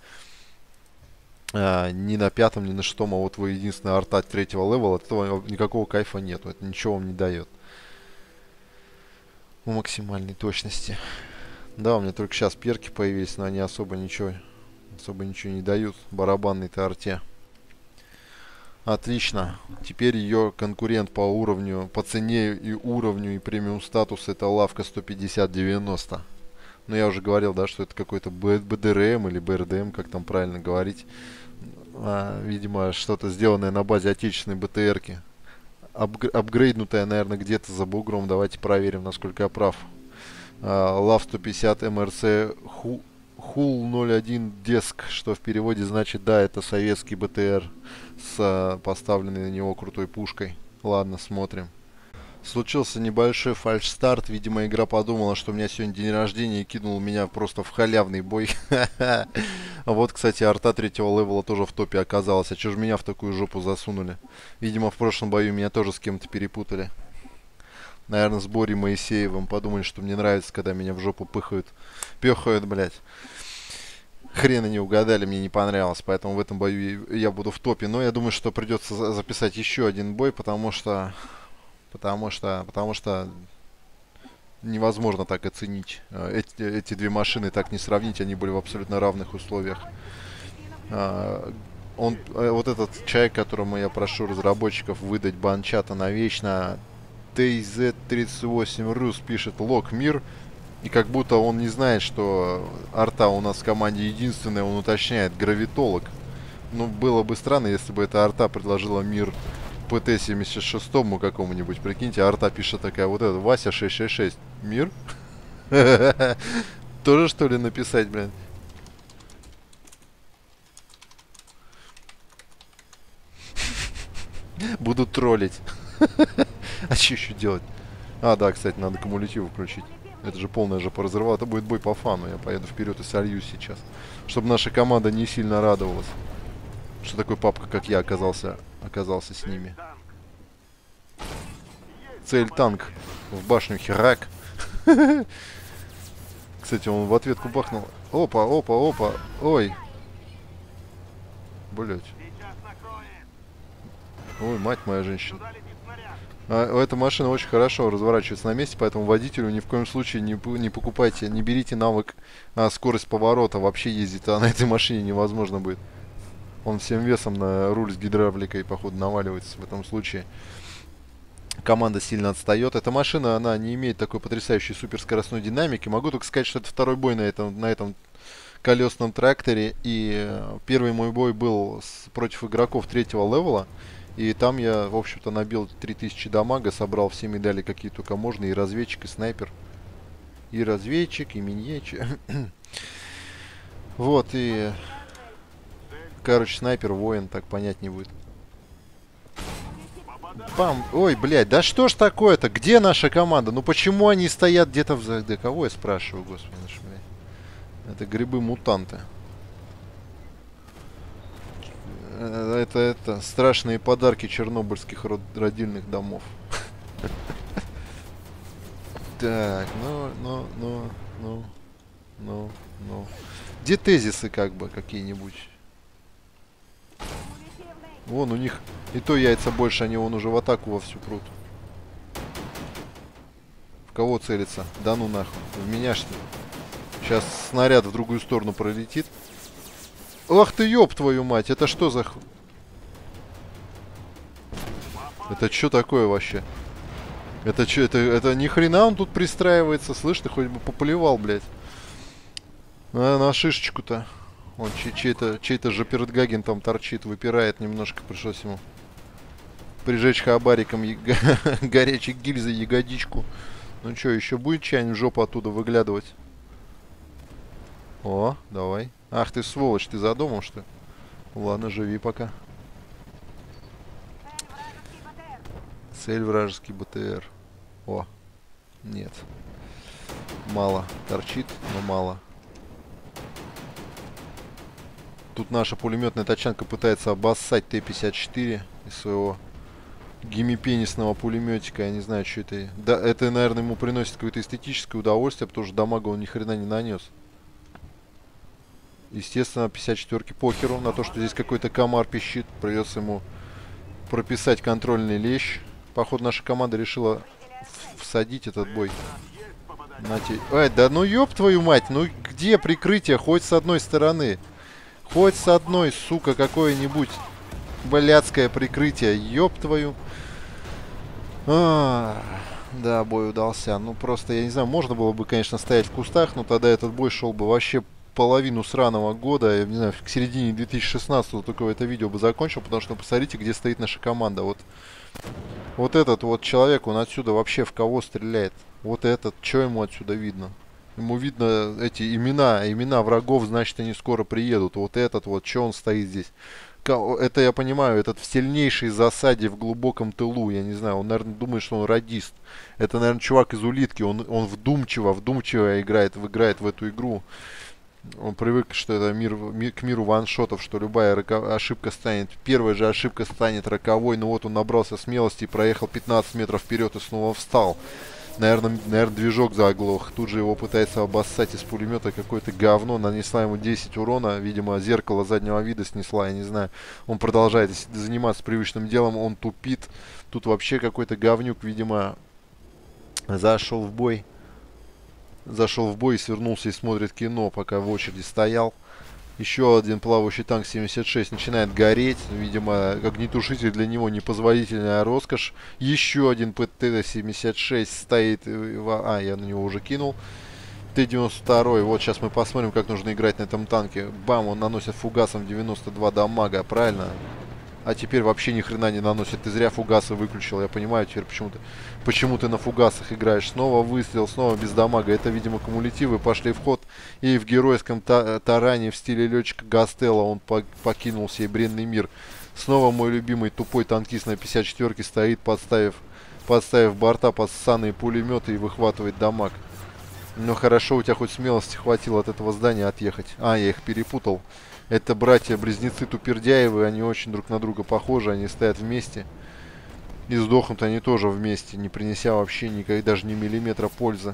S1: Не на 5-м, не на 6-м, а вот вы единственная арта 3-го левела. От этого никакого кайфа нету. Это ничего вам не дает. У максимальной точности. Да, у меня только сейчас перки появились, но они особо ничего не дают. Барабанной-то арте. Отлично. Теперь ее конкурент по уровню, по цене и уровню и премиум статус это лавка 150-90. Но я уже говорил, да, что это какой-то БДРМ или БРДМ, как там правильно говорить. Видимо, что-то сделанное на базе отечественной БТРки. Апгрейднутая, наверное, где-то за бугром. Давайте проверим, насколько я прав. Лав 150 МРЦ Хул 01 Деск, что в переводе значит, да, это советский БТР с поставленной на него крутой пушкой. Ладно, смотрим. Случился небольшой фальшстарт. Видимо, игра подумала, что у меня сегодня день рождения и кинул меня просто в халявный бой. А вот, кстати, арта 3-го левела тоже в топе оказалась. А чё ж меня в такую жопу засунули? Видимо, в прошлом бою меня тоже с кем-то перепутали. Наверное, с Борей Моисеевым. Подумали, что мне нравится, когда меня в жопу пыхают. Пёхают, блядь. Хрена не угадали, мне не понравилось. Поэтому в этом бою я буду в топе. Но я думаю, что придется записать еще один бой, потому что невозможно так оценить. Эти две машины так не сравнить. Они были в абсолютно равных условиях. Вот этот человек, которому я прошу разработчиков выдать банчата навечно, TZ38 Рус пишет лог мир. И как будто он не знает, что арта у нас в команде единственная, он уточняет гравитолог. Ну, было бы странно, если бы эта арта предложила мир ПТ-76 какому-нибудь. Прикиньте, арта пишет такая, вот это, Вася 666. Мир? Тоже, что ли, написать, блин? Буду троллить. А что еще делать? А, да, кстати, надо кумулятиву включить. Это же полная жопа разрывала. Это будет бой по фану. Я поеду вперед и сольюсь сейчас. Чтобы наша команда не сильно радовалась. Что такой папка, как я, оказался с ними. Цель танк. В башню херак. Кстати, он в ответку бахнул. Опа, опа, опа. Ой. Блять. Ой, мать моя женщина. Эта машина очень хорошо разворачивается на месте, поэтому водителю ни в коем случае не покупайте, не берите навык скорость поворота. Вообще ездить на этой машине невозможно будет. Он всем весом на руль с гидравликой, походу, наваливается в этом случае. Команда сильно отстает. Эта машина, она не имеет такой потрясающей суперскоростной динамики. Могу только сказать, что это второй бой на этом колесном тракторе. И первый мой бой был против игроков 3-го левела. И там я, в общем-то, набил 3000 дамага, собрал все медали, какие только можно. И разведчик, и снайпер. И разведчик, и миньечик. Вот, и... Короче, снайпер, воин, так понять не будет. Бам! Ой, блядь, да что ж такое-то? Где наша команда? Ну почему они стоят где-то в... Да кого я спрашиваю, господи, блядь? Это грибы-мутанты. Это страшные подарки чернобыльских родильных домов. Так, ну. Где тезисы, как бы, какие-нибудь? Вон у них и то яйца больше, они вон уже в атаку вовсю прут. В кого целится? Да ну нахуй. В меня что ли? Сейчас снаряд в другую сторону пролетит. Ах ты ёб твою мать, это что за... Это что такое вообще? Это что, это ни хрена он тут пристраивается, слышь, ты хоть бы поплевал, блядь. На шишечку-то. Он чей-то же Пердгаген там торчит, выпирает немножко, пришлось ему прижечь хабариком горячей гильзы ягодичку. Ну что, еще будет чай в жопу оттуда выглядывать? О, давай. Ах ты сволочь, ты задумал, что ли? Ладно, живи пока. Цель вражеский БТР. О, нет. Мало. Торчит, но мало. Тут наша пулеметная тачанка пытается обоссать Т-54 из своего гемипенисного пулеметика. Я не знаю, что это. Да, это, наверное, ему приносит какое-то эстетическое удовольствие, потому что дамага он ни хрена не нанес. Естественно, 54-ки похеру на то, что здесь какой-то комар пищит. Придется ему прописать контрольный лещ. Походу, наша команда решила всадить этот бой. Ай, да ну ёб твою мать, ну где прикрытие? Хоть с одной стороны. Хоть с одной, сука, какое-нибудь блядское прикрытие. Ёб твою. Да, бой удался. Ну просто, я не знаю, можно было бы, конечно, стоять в кустах, но тогда этот бой шел бы вообще половину сраного года. Я не знаю, к середине 2016 только это видео бы закончил, потому что, посмотрите, где стоит наша команда. Вот этот вот человек, он отсюда вообще в кого стреляет? Вот этот, что ему отсюда видно? Ему видно эти имена врагов, значит, они скоро приедут. Вот этот вот, что он стоит здесь? Это я понимаю, этот в сильнейшей засаде в глубоком тылу, я не знаю, он, наверное, думает, что он радист. Это, наверное, чувак из улитки, он вдумчиво играет в эту игру. Он привык, что это к миру ваншотов, что любая ошибка станет, первая же ошибка станет роковой. Но вот он набрался смелости и проехал 15 метров вперед и снова встал. Наверное, движок заглох. Тут же его пытается обоссать из пулемета какое-то говно. Нанесла ему 10 урона. Видимо, зеркало заднего вида снесла, я не знаю. Он продолжает заниматься привычным делом. Он тупит. Тут вообще какой-то говнюк, видимо, зашел в бой. Свернулся и смотрит кино, пока в очереди стоял. Еще один плавающий танк 76 начинает гореть. Видимо, огнетушитель для него непозволительная роскошь. Еще один ПТ-76 стоит. Я на него уже кинул. Т-92. Вот сейчас мы посмотрим, как нужно играть на этом танке. Бам, он наносит фугасом 92 дамага. Правильно? А теперь вообще ни хрена не наносит. Ты зря фугасы выключил. Я понимаю теперь, почему ты на фугасах играешь. Снова выстрел, снова без дамага. Это, видимо, кумулятивы пошли в ход. И в геройском таране в стиле летчика Гастелло он покинул сей бренный мир. Снова мой любимый тупой танкист на 54-ке стоит, подставив борта под ссаные пулеметы и выхватывает дамаг. Но хорошо, у тебя хоть смелости хватило от этого здания отъехать. Я их перепутал. Это братья-близнецы Тупердяевы, они очень друг на друга похожи, они стоят вместе. И сдохнут они тоже вместе, не принеся вообще никогда даже ни миллиметра пользы.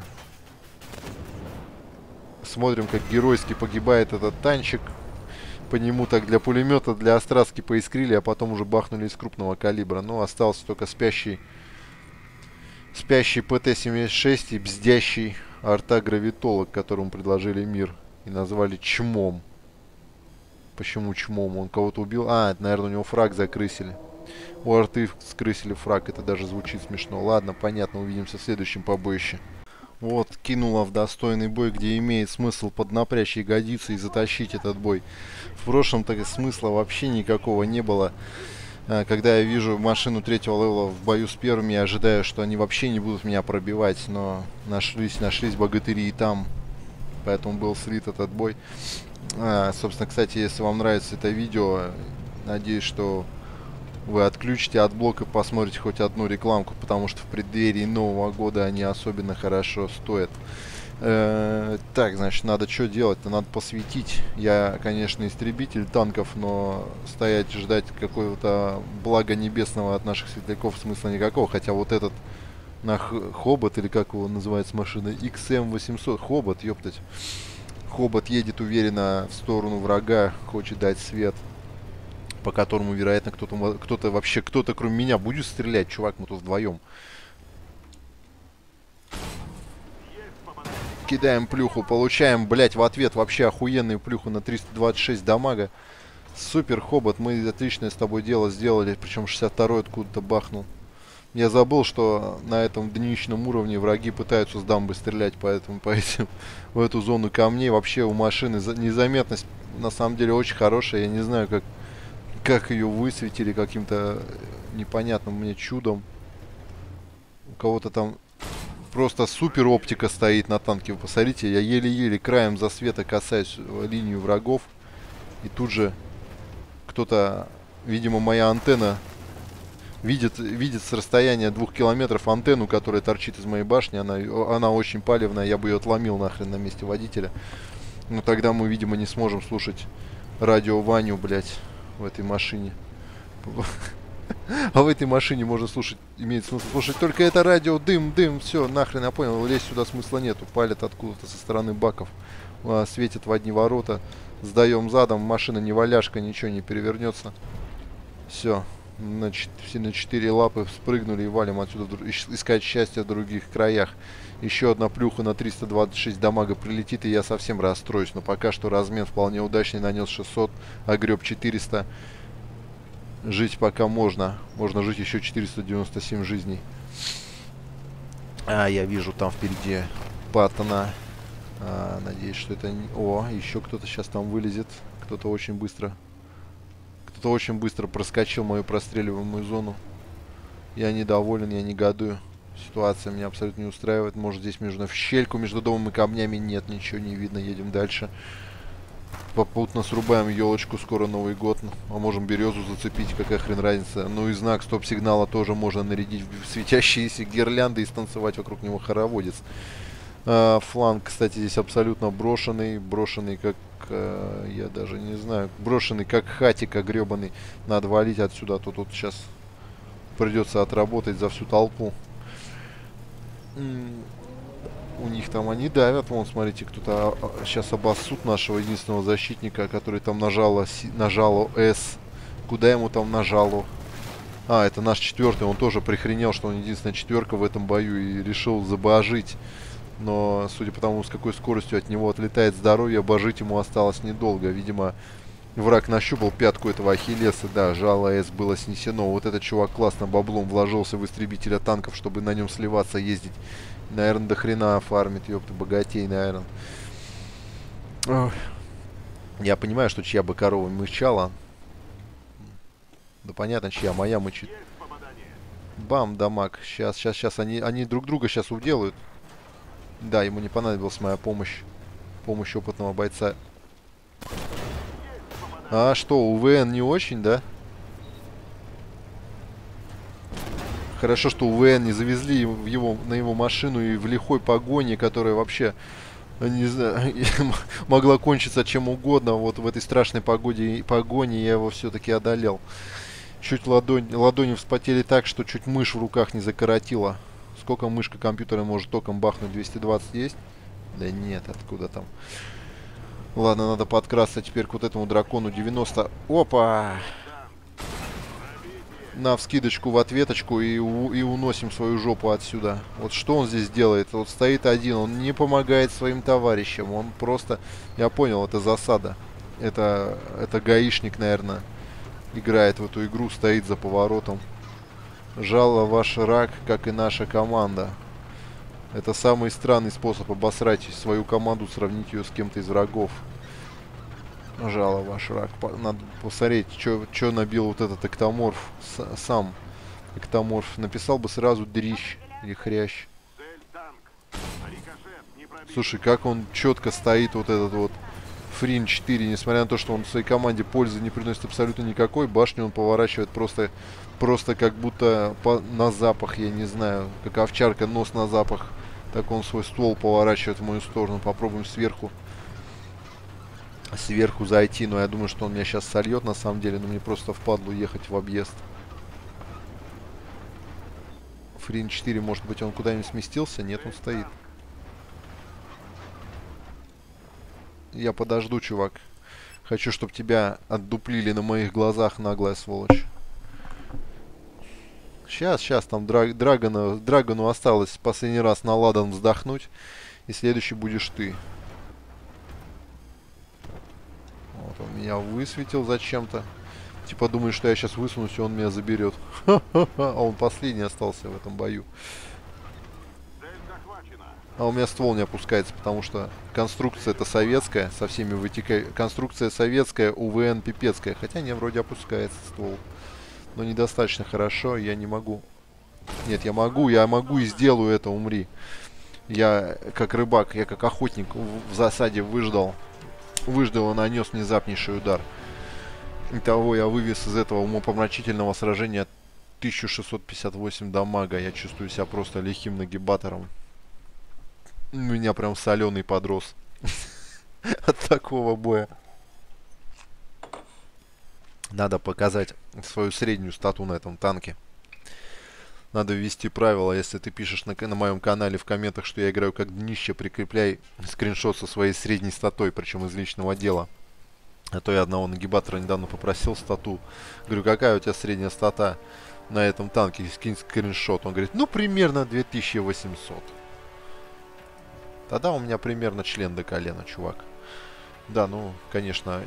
S1: Смотрим, как геройски погибает этот танчик. По нему так для пулемета, для острастки поискрили, а потом уже бахнули из крупного калибра. Но остался только спящий ПТ-76 и бздящий арта-гравитолог, которому предложили мир и назвали чмом. Почему чмом? Он кого-то убил? Это, наверное, у него фраг закрысили. У арты скрысили фраг. Это даже звучит смешно. Ладно, понятно. Увидимся в следующем побоище. Вот, кинула в достойный бой, где имеет смысл поднапрячь ягодицы и затащить этот бой. В прошлом так смысла вообще никакого не было. Когда я вижу машину третьего левела в бою с первыми, я ожидаю, что они вообще не будут меня пробивать. Но нашлись богатыри и там. Поэтому был слит этот бой. Собственно, кстати, если вам нравится это видео, надеюсь, что вы отключите отблок и посмотрите хоть одну рекламку, потому что в преддверии Нового года они особенно хорошо стоят. Так, значит, надо что делать-то? Надо посветить. Я, конечно, истребитель танков, но стоять ждать какого-то блага небесного от наших светляков смысла никакого. Хотя вот этот Хобот, или как его называется машина, XM800, Хобот, ёптать. Хобот едет уверенно в сторону врага, хочет дать свет, по которому, вероятно, кто-то вообще, кто-то кроме меня будет стрелять. Чувак, мы тут вдвоем. Кидаем плюху, получаем, блять, в ответ вообще охуенную плюху на 326 дамага. Супер, Хобот, мы отличное с тобой дело сделали, причем 62-й откуда-то бахнул. Я забыл, что на этом днищном уровне враги пытаются с дамбы стрелять, поэтому в эту зону камней вообще у машины незаметность на самом деле очень хорошая. Я не знаю, как ее высветили каким-то непонятным мне чудом. У кого-то там просто супер оптика стоит на танке. Вы посмотрите, я еле-еле краем засвета касаюсь линию врагов. И тут же кто-то, видимо, моя антенна видит с расстояния 2 километров антенну, которая торчит из моей башни. Она очень палевная, я бы ее отломил нахрен на месте водителя. Но тогда мы, видимо, не сможем слушать радио Ваню, блять, в этой машине. А в этой машине можно слушать, имеет смысл слушать только это радио, дым, все, нахрен, я понял, лезть сюда смысла нету. Палят откуда-то со стороны баков, светят в одни ворота, сдаем задом, машина не валяшка, ничего не перевернется. Все, все на 4 лапы спрыгнули и валим отсюда, искать счастье в других краях. Еще одна плюха на 326 дамага прилетит, и я совсем расстроюсь, но пока что размен вполне удачный, нанес 600, огреб 400. Жить пока можно. Можно жить еще 497 жизней. Я вижу там впереди Паттона. Надеюсь, что это... О, еще кто-то сейчас там вылезет. Кто-то очень быстро проскочил мою простреливаемую зону. Я недоволен, я негодую. Ситуация меня абсолютно не устраивает. Может, здесь в щельку между домом и камнями нет, ничего не видно. Едем дальше. Попутно срубаем елочку, скоро Новый год. А можем березу зацепить, какая хрен разница. Ну и знак стоп-сигнала тоже можно нарядить в светящиеся гирлянды и станцевать вокруг него хороводец. Фланг, кстати, здесь абсолютно брошенный. Брошенный как, я даже не знаю, брошенный как хатик огребанный. Надо валить отсюда, а то тут сейчас придется отработать за всю толпу. У них там они давят, вон, смотрите, кто-то сейчас обоссут нашего единственного защитника, который там нажало S. Куда ему там нажало? Это наш 4-й, он тоже прихренел, что он единственная 4-ка в этом бою и решил забожить. Но, судя по тому, с какой скоростью от него отлетает здоровье, обожить ему осталось недолго. Видимо, враг нащупал пятку этого Ахиллеса, да, жало S было снесено. Вот этот чувак классно баблом вложился в истребителя танков, чтобы на нем сливаться, ездить. Наверное, до хрена фармит, ёпта, богатей, наверное. Я понимаю, что чья бы корова мычала. Да понятно, чья, моя мычит. Бам, дамаг. Сейчас они друг друга сейчас уделают. Да, ему не понадобилась моя помощь. Помощь опытного бойца. А что, УВН не очень, да? Хорошо, что УВН не завезли на его машину и в лихой погоне, которая вообще, не знаю, могла кончиться чем угодно. Вот в этой страшной погоне я его все-таки одолел. Чуть ладони вспотели так, что чуть мышь в руках не закоротила. Сколько мышка компьютера может током бахнуть? 220 есть? Да нет, откуда там? Ладно, надо подкрасться теперь к вот этому дракону. 90. Опа! На вскидочку в ответочку и уносим свою жопу отсюда. Вот что он здесь делает? Вот стоит один, он не помогает своим товарищам. Он просто... Я понял, это засада. Это гаишник, наверное, играет в эту игру, стоит за поворотом. Жало ваш рак, как и наша команда. Это самый странный способ обосрать свою команду, сравнить ее с кем-то из врагов. Жало ваш рак. Надо посмотреть, что набил вот этот эктоморф. Сам эктоморф. Написал бы сразу дрищ или хрящ. Слушай, как он четко стоит, вот этот вот Фрин 4. Несмотря на то, что он в своей команде пользы не приносит абсолютно никакой. Башню он поворачивает просто как будто на запах, я не знаю. Как овчарка, нос на запах. Так он свой ствол поворачивает в мою сторону. Попробуем сверху зайти, но я думаю, что он меня сейчас сольет на самом деле, но мне просто впадлу ехать в объезд. Фрин 4, может быть, он куда-нибудь сместился? Нет, он стоит. Я подожду, чувак. Хочу, чтобы тебя отдуплили на моих глазах, наглая сволочь. Сейчас, там Драгону осталось последний раз на ладан вздохнуть. И следующий будешь ты. Вот он меня высветил зачем-то. Типа думает, что я сейчас высунусь, и он меня заберет. А он последний остался в этом бою. А у меня ствол не опускается, потому что конструкция это советская, со всеми вытекает. Конструкция советская, УВН пипецкая. Хотя не, вроде опускается ствол. Но недостаточно хорошо, я не могу. Нет, я могу и сделаю это, умри. Я как рыбак, я как охотник в засаде выждал и нанес внезапнейший удар. Итого я вывез из этого умопомрачительного сражения 1658 дамага. Я чувствую себя просто лихим нагибатором. У меня прям соленый подрос от такого боя. Надо показать свою среднюю стату на этом танке. Надо ввести правило, если ты пишешь на моем канале в комментах, что я играю как днище, прикрепляй скриншот со своей средней статой, причем из личного дела. А то я одного нагибатора недавно попросил стату. Говорю, какая у тебя средняя стата на этом танке? Скинь скриншот. Он говорит, ну примерно 2800. Тогда у меня примерно член до колена, чувак. Да, ну, конечно,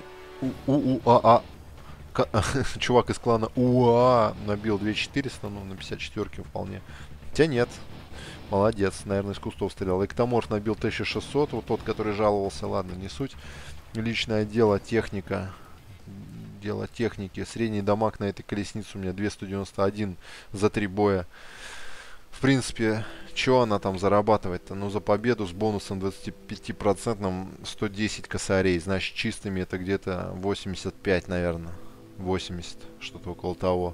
S1: чувак из клана УА набил 2400, ну, на 54-ке вполне. Хотя нет. Молодец, наверное, из кустов стрелял. Эктоморф набил 1600, вот тот, который жаловался, ладно, не суть. Личное дело, техника. Дело техники. Средний дамаг на этой колеснице у меня 291 за 3 боя. В принципе, что она там зарабатывает-то? Ну, за победу с бонусом 25% 110 косарей. Значит, чистыми это где-то 85, наверное. 80, что-то около того.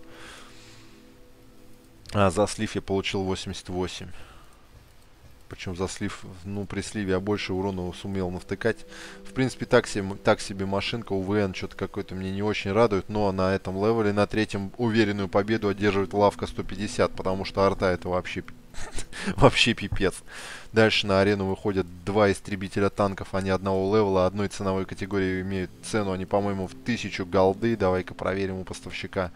S1: А за слив я получил 88. Причем за слив, ну, при сливе я больше урона сумел навтыкать. В принципе, так себе машинка. УВН что-то какой-то мне не очень радует. Но на этом левеле, на третьем, уверенную победу одерживает лавка 150. Потому что арта это вообще, вообще пипец. Дальше на арену выходят два истребителя танков. Они одного левела, одной ценовой категории имеют цену. Они, по-моему, в 1000 голды. Давай-ка проверим у поставщика.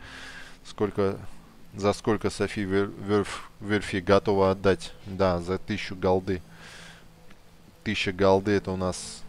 S1: За сколько Софи Верфи готова отдать? Да, за 1000 голды. 1000 голды это у нас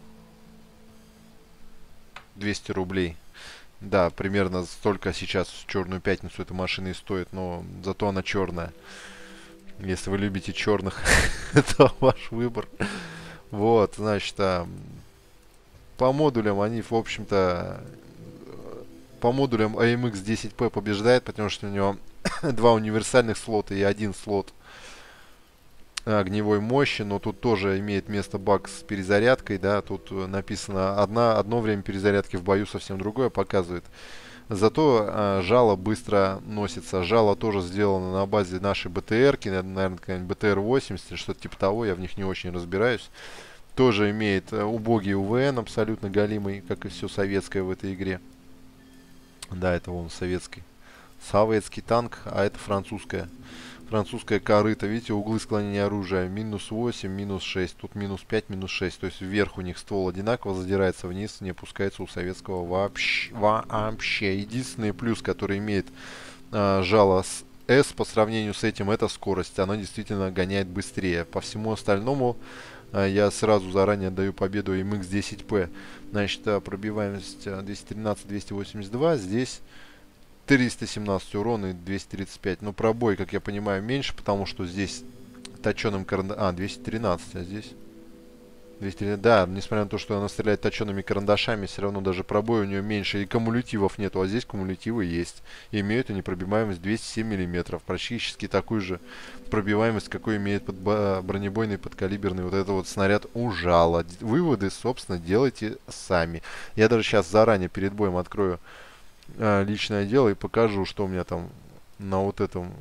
S1: 200 рублей. Да, примерно столько сейчас в Черную Пятницу эта машина и стоит, но зато она черная. Если вы любите черных, это ваш выбор. Вот, значит, по модулям они, в общем-то, по модулям AMX 10P побеждает, потому что у него два универсальных слота и один слот огневой мощи, но тут тоже имеет место баг с перезарядкой, да, тут написано одно время перезарядки в бою совсем другое показывает. Зато жало быстро носится. Жало тоже сделано на базе нашей БТРки, наверное, какая-нибудь БТР-80 или что-то типа того, я в них не очень разбираюсь. Тоже имеет убогий УВН, абсолютно галимый, как и все советское в этой игре. Да, это вон советский танк, а это французская корыта. Видите, углы склонения оружия минус 8, минус 6, тут минус 5, минус 6. То есть вверх у них ствол одинаково задирается, вниз не опускается у советского вообще. Единственный плюс, который имеет жало с S по сравнению с этим, это скорость. Она действительно гоняет быстрее. По всему остальному я сразу заранее даю победу MX-10P. Значит, пробиваемость 213-282. Здесь 317 урона и 235. Но пробой, как я понимаю, меньше, потому что здесь точеным карандашом... 213, а здесь... 213, да, несмотря на то, что она стреляет точеными карандашами, все равно даже пробой у нее меньше. И кумулятивов нету, а здесь кумулятивы есть. И имеют они пробиваемость 207 мм. Практически такую же пробиваемость, какой имеет бронебойный подкалиберный вот этот вот снаряд у жала. Выводы, собственно, делайте сами. Я даже сейчас заранее перед боем открою личное дело и покажу, что у меня там на вот этом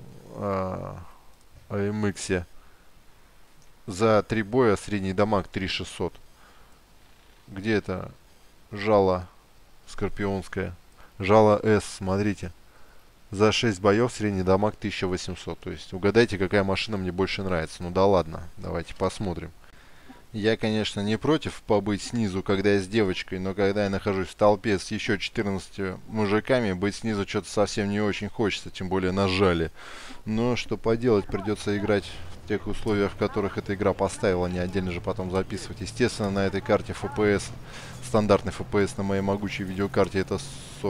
S1: AMX за 3 боя средний дамаг 3600. Где это жало скорпионское? Жало S, смотрите. За 6 боев средний дамаг 1800. То есть угадайте, какая машина мне больше нравится. Ну да ладно, давайте посмотрим. Я, конечно, не против побыть снизу, когда я с девочкой, но когда я нахожусь в толпе с еще 14 мужиками, быть снизу что-то совсем не очень хочется, тем более нажали. Но что поделать, придется играть в тех условиях, в которых эта игра поставила, не отдельно же потом записывать. Естественно, на этой карте FPS, стандартный FPS на моей могучей видеокарте это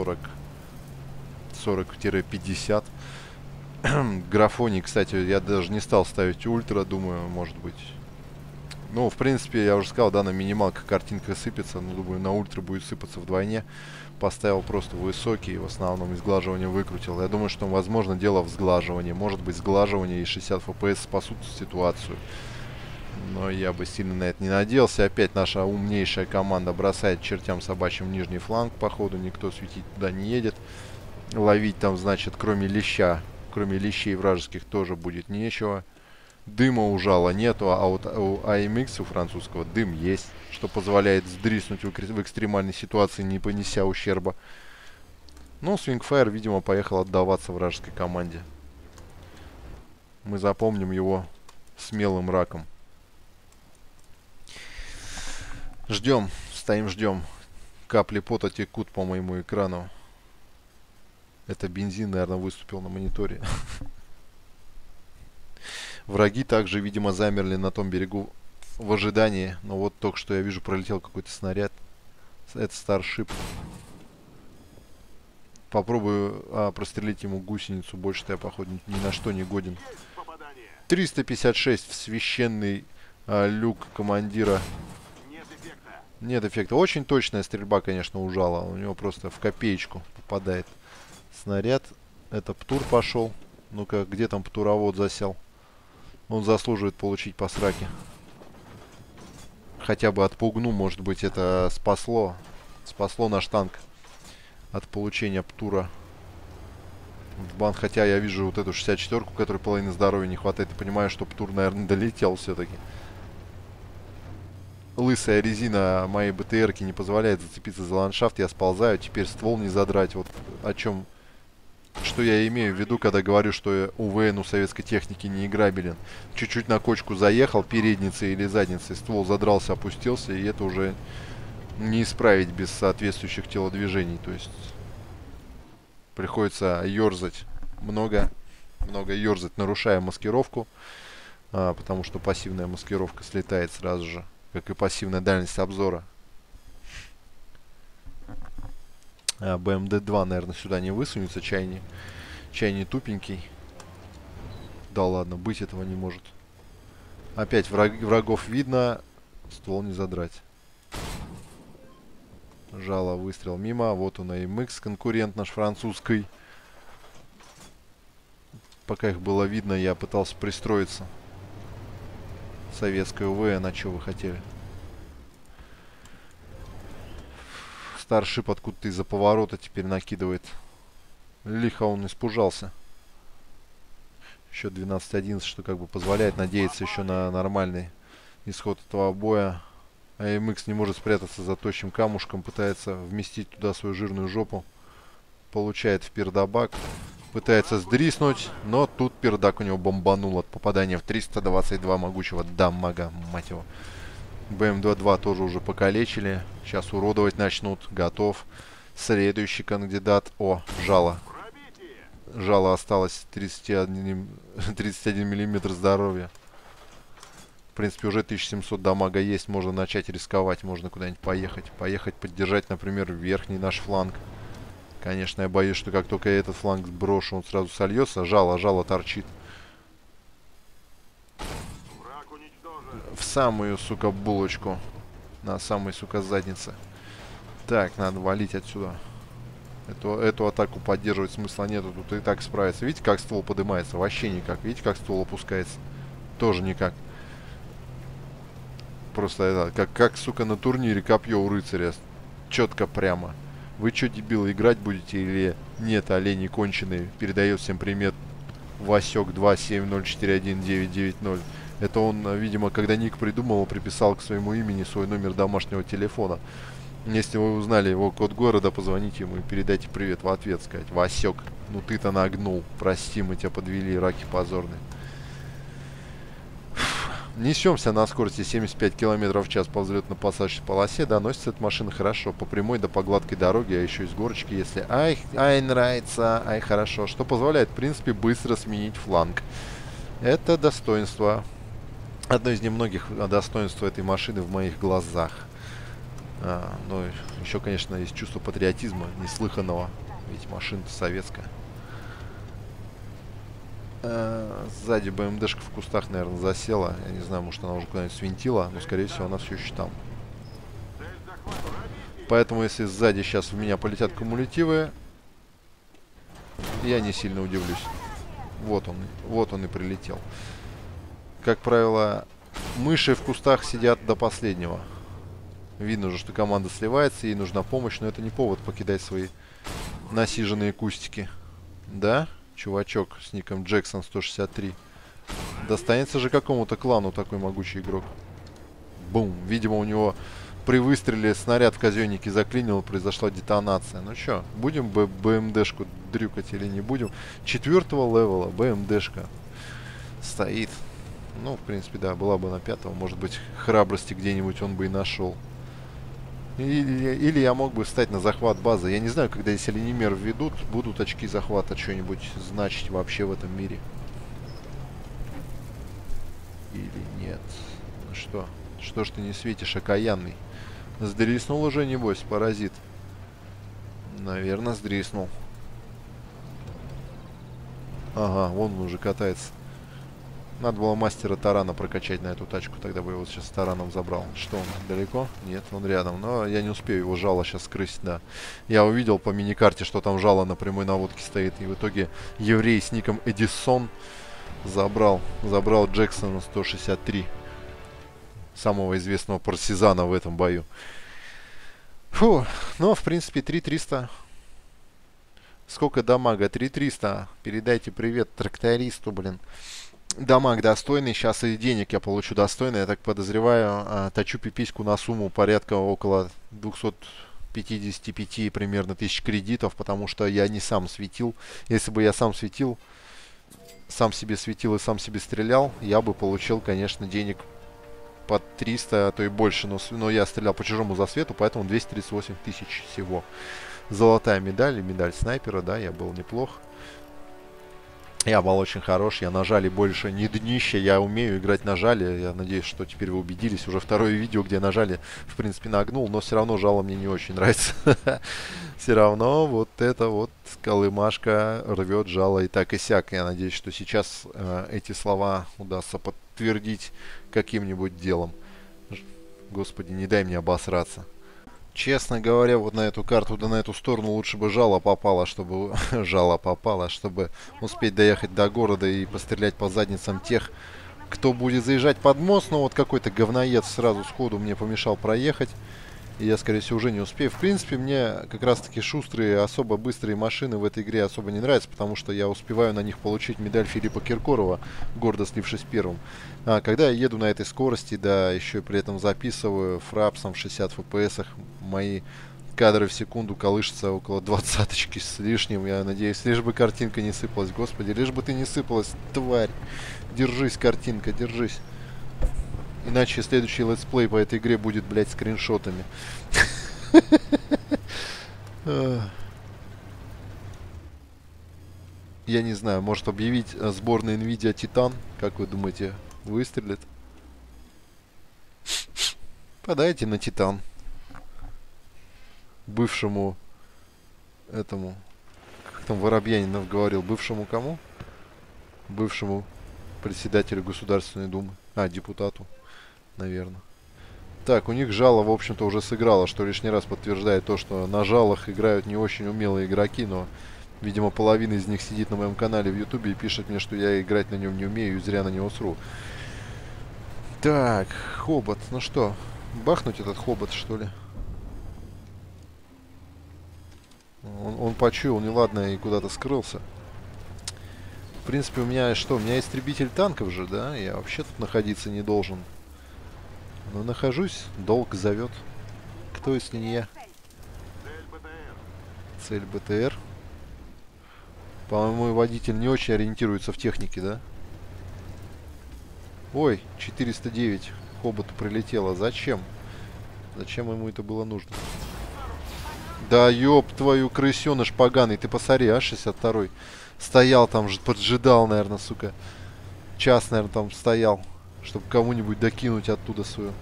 S1: 40-50. Графоний, кстати, я даже не стал ставить ультра, думаю, может быть. Ну, в принципе, я уже сказал, да, на минималках картинка сыпется, но думаю, на ультра будет сыпаться вдвойне. Поставил просто высокий, в основном изглаживание выкрутил. Я думаю, что, возможно, дело в сглаживании. Может быть, сглаживание и 60 FPS спасут ситуацию. Но я бы сильно на это не надеялся. Опять наша умнейшая команда бросает чертям собачьим нижний фланг. Походу, никто светить туда не едет. Ловить там, значит, кроме лещей вражеских тоже будет нечего. Дыма у жала нету, а вот у AMX, у французского, дым есть, что позволяет сдриснуть в экстремальной ситуации, не понеся ущерба. Ну, Swingfire, видимо, поехал отдаваться вражеской команде. Мы запомним его смелым раком. Ждем, стоим, ждем. Капли пота текут по моему экрану. Это бензин, наверное, выступил на мониторе. Враги также, видимо, замерли на том берегу в ожидании. Но вот только что я вижу, пролетел какой-то снаряд. Это Старшип. Попробую прострелить ему гусеницу. Больше-то я, походу, ни на что не годен. 356 в священный люк командира. Нет эффекта. Очень точная стрельба, конечно, ужала. У него просто в копеечку попадает снаряд. Это Птур пошел. Ну-ка, где там Птуровод засел? Он заслуживает получить по сраке. Хотя бы отпугну, может быть, это спасло. Спасло наш танк от получения Птура в бан. Хотя я вижу вот эту 64-ку, которой половины здоровья не хватает. И понимаю, что Птур, наверное, долетел все-таки. Лысая резина моей БТРки не позволяет зацепиться за ландшафт. Я сползаю. Теперь ствол не задрать. Вот о чем... Что я имею в виду, когда говорю, что УВН у советской техники не играбелен. Чуть-чуть на кочку заехал, передницей или задницей, ствол задрался, опустился, и это уже не исправить без соответствующих телодвижений. То есть приходится ерзать много ерзать, нарушая маскировку, потому что пассивная маскировка слетает сразу же, как и пассивная дальность обзора. БМД-2, наверное, сюда не высунется. Чай не тупенький. Да ладно, быть этого не может. Опять врагов видно. Ствол не задрать. Жало, выстрел мимо. Вот он, AMX, конкурент наш французский. Пока их было видно, я пытался пристроиться. Советская УВН, а что вы хотели? Старшип откуда-то из-за поворота теперь накидывает. Лихо он испужался. Еще 12-11, что как бы позволяет надеяться еще на нормальный исход этого боя. AMX не может спрятаться за тощим камушком. Пытается вместить туда свою жирную жопу. Получает в пердобак. Пытается сдриснуть. Но тут пердак у него бомбанул от попадания в 322 могучего дамага, мать его. БМ-2 тоже уже покалечили. Сейчас уродовать начнут. Готов. Следующий кандидат. О, жало. Жало осталось 31 миллиметр здоровья. В принципе, уже 1700 дамага есть. Можно начать рисковать. Можно куда-нибудь поехать. Поехать поддержать, например, верхний наш фланг. Конечно, я боюсь, что как только я этот фланг сброшу, он сразу сольется. Жало торчит. В самую, сука, булочку. На самой, сука, заднице. Так, надо валить отсюда. Эту атаку поддерживать смысла нету. Тут и так справится. Видите, как ствол поднимается? Вообще никак. Видите, как ствол опускается? Тоже никак. Просто это, как сука, на турнире копье у рыцаря. Четко прямо. Вы что, дебилы, играть будете или нет? Олени конченые. Передает всем привет. Васек 270419990. Это он, видимо, когда ник придумал, приписал к своему имени свой номер домашнего телефона. Если вы узнали его код города, позвоните ему и передайте привет в ответ. Сказать: Васек, ну ты-то нагнул. Прости, мы тебя подвели, раки позорные. Несемся на скорости 75 км в час по взлетно-посадочной полосе. Да, носится эта машина хорошо. По прямой да по гладкой дороге, а еще и с горочки, если... Ай, нравится, ай, хорошо. Что позволяет, в принципе, быстро сменить фланг. Это достоинство. Одно из немногих достоинств этой машины в моих глазах. Ну, еще, конечно, есть чувство патриотизма неслыханного. Ведь машина-то советская. Сзади БМДшка в кустах, наверное, засела. Я не знаю, может, она уже куда-нибудь свинтила, но, скорее всего, она все еще там. Поэтому, если сзади сейчас в меня полетят кумулятивы, я не сильно удивлюсь. Вот он и прилетел. Как правило, мыши в кустах сидят до последнего. Видно уже, что команда сливается, ей нужна помощь, но это не повод покидать свои насиженные кустики. Да? Чувачок с ником Джексон 163. Достанется же какому-то клану такой могучий игрок. Бум. Видимо, у него при выстреле снаряд в казённике заклинил, произошла детонация. Ну чё, будем БМДшку дрюкать или не будем? 4-го левела БМДшка стоит. Ну, в принципе, да, была бы на 5-го. Может быть, храбрости где-нибудь он бы и нашел. Или я мог бы встать на захват базы. Я не знаю, когда если линимер введут, будут очки захвата что-нибудь значить вообще в этом мире. Или нет. Ну что? Что ж ты не светишь, окаянный? Сдриснул уже, небось, паразит? Наверное, сдриснул. Ага, вон он уже катается. Надо было мастера тарана прокачать на эту тачку, тогда бы его сейчас тараном забрал. Что он, далеко? Нет, он рядом. Но я не успею его жало сейчас скрыть, да. Я увидел по миникарте, что там жало на прямой наводке стоит. И в итоге еврей с ником Эдисон забрал Джексона 163. Самого известного партизана в этом бою. Фу, ну, в принципе, 3300. Сколько дамага? 3300. Передайте привет трактористу, блин. Дамаг достойный, сейчас и денег я получу достойно, я так подозреваю. Точу пипиську на сумму порядка около 255 примерно тысяч кредитов, потому что я не сам светил. Если бы я сам светил, сам себе светил и сам себе стрелял, я бы получил, конечно, денег под 300, а то и больше. Но я стрелял по чужому засвету, поэтому 238 тысяч всего. Золотая медаль и медаль снайпера, да, я был неплох. Я был очень хорош, я на жале больше не днище, я умею играть на жале. Я надеюсь, что теперь вы убедились. Уже второе видео, где на жале, в принципе, нагнул, но все равно жало мне не очень нравится. Все равно вот эта вот колымашка рвет жало и так и сяк. Я надеюсь, что сейчас эти слова удастся подтвердить каким-нибудь делом. Господи, не дай мне обосраться. Честно говоря, вот на эту карту, да на эту сторону лучше бы жало попало, чтобы чтобы успеть доехать до города и пострелять по задницам тех, кто будет заезжать под мост. Но вот какой-то говноед сразу сходу мне помешал проехать. И я, скорее всего, уже не успею. В принципе, мне как раз-таки шустрые, особо быстрые машины в этой игре особо не нравятся, потому что я успеваю на них получить медаль Филиппа Киркорова, гордо слившись первым. А когда я еду на этой скорости, да, еще и при этом записываю фрапсом в 60 FPS, мои кадры в секунду колышутся около 20-очки с лишним. Я надеюсь, лишь бы картинка не сыпалась. Господи, лишь бы ты не сыпалась, тварь. Держись, картинка, держись. Иначе следующий летсплей по этой игре будет, блядь, скриншотами. Я не знаю, может объявить сборная Nvidia Titan? Как вы думаете, выстрелит? Подайте на Титан. Бывшему этому, как там Воробьянинов говорил, бывшему кому? Бывшему председателю Государственной Думы. Депутату, наверное. Так, у них жало, в общем-то, уже сыграло, что лишний раз подтверждает то, что на жалах играют не очень умелые игроки, но, видимо, половина из них сидит на моем канале в Ютубе и пишет мне, что я играть на нем не умею и зря на него сру. Так, хобот, ну что, бахнуть этот хобот, что ли? Он почуял неладное и куда-то скрылся. В принципе, у меня что? У меня истребитель танков же, да? Я вообще тут находиться не должен. Но нахожусь, долг зовет. Кто, если не я? Цель БТР. По-моему, водитель не очень ориентируется в технике, да? Ой, 409 хоботу прилетело. Зачем? Зачем ему это было нужно? Да ёб твою, крысёныш поганый. Ты посмотри, а 62-й. Стоял там, поджидал, наверное, сука. Час, наверное, там стоял. Чтобы кому-нибудь докинуть оттуда свою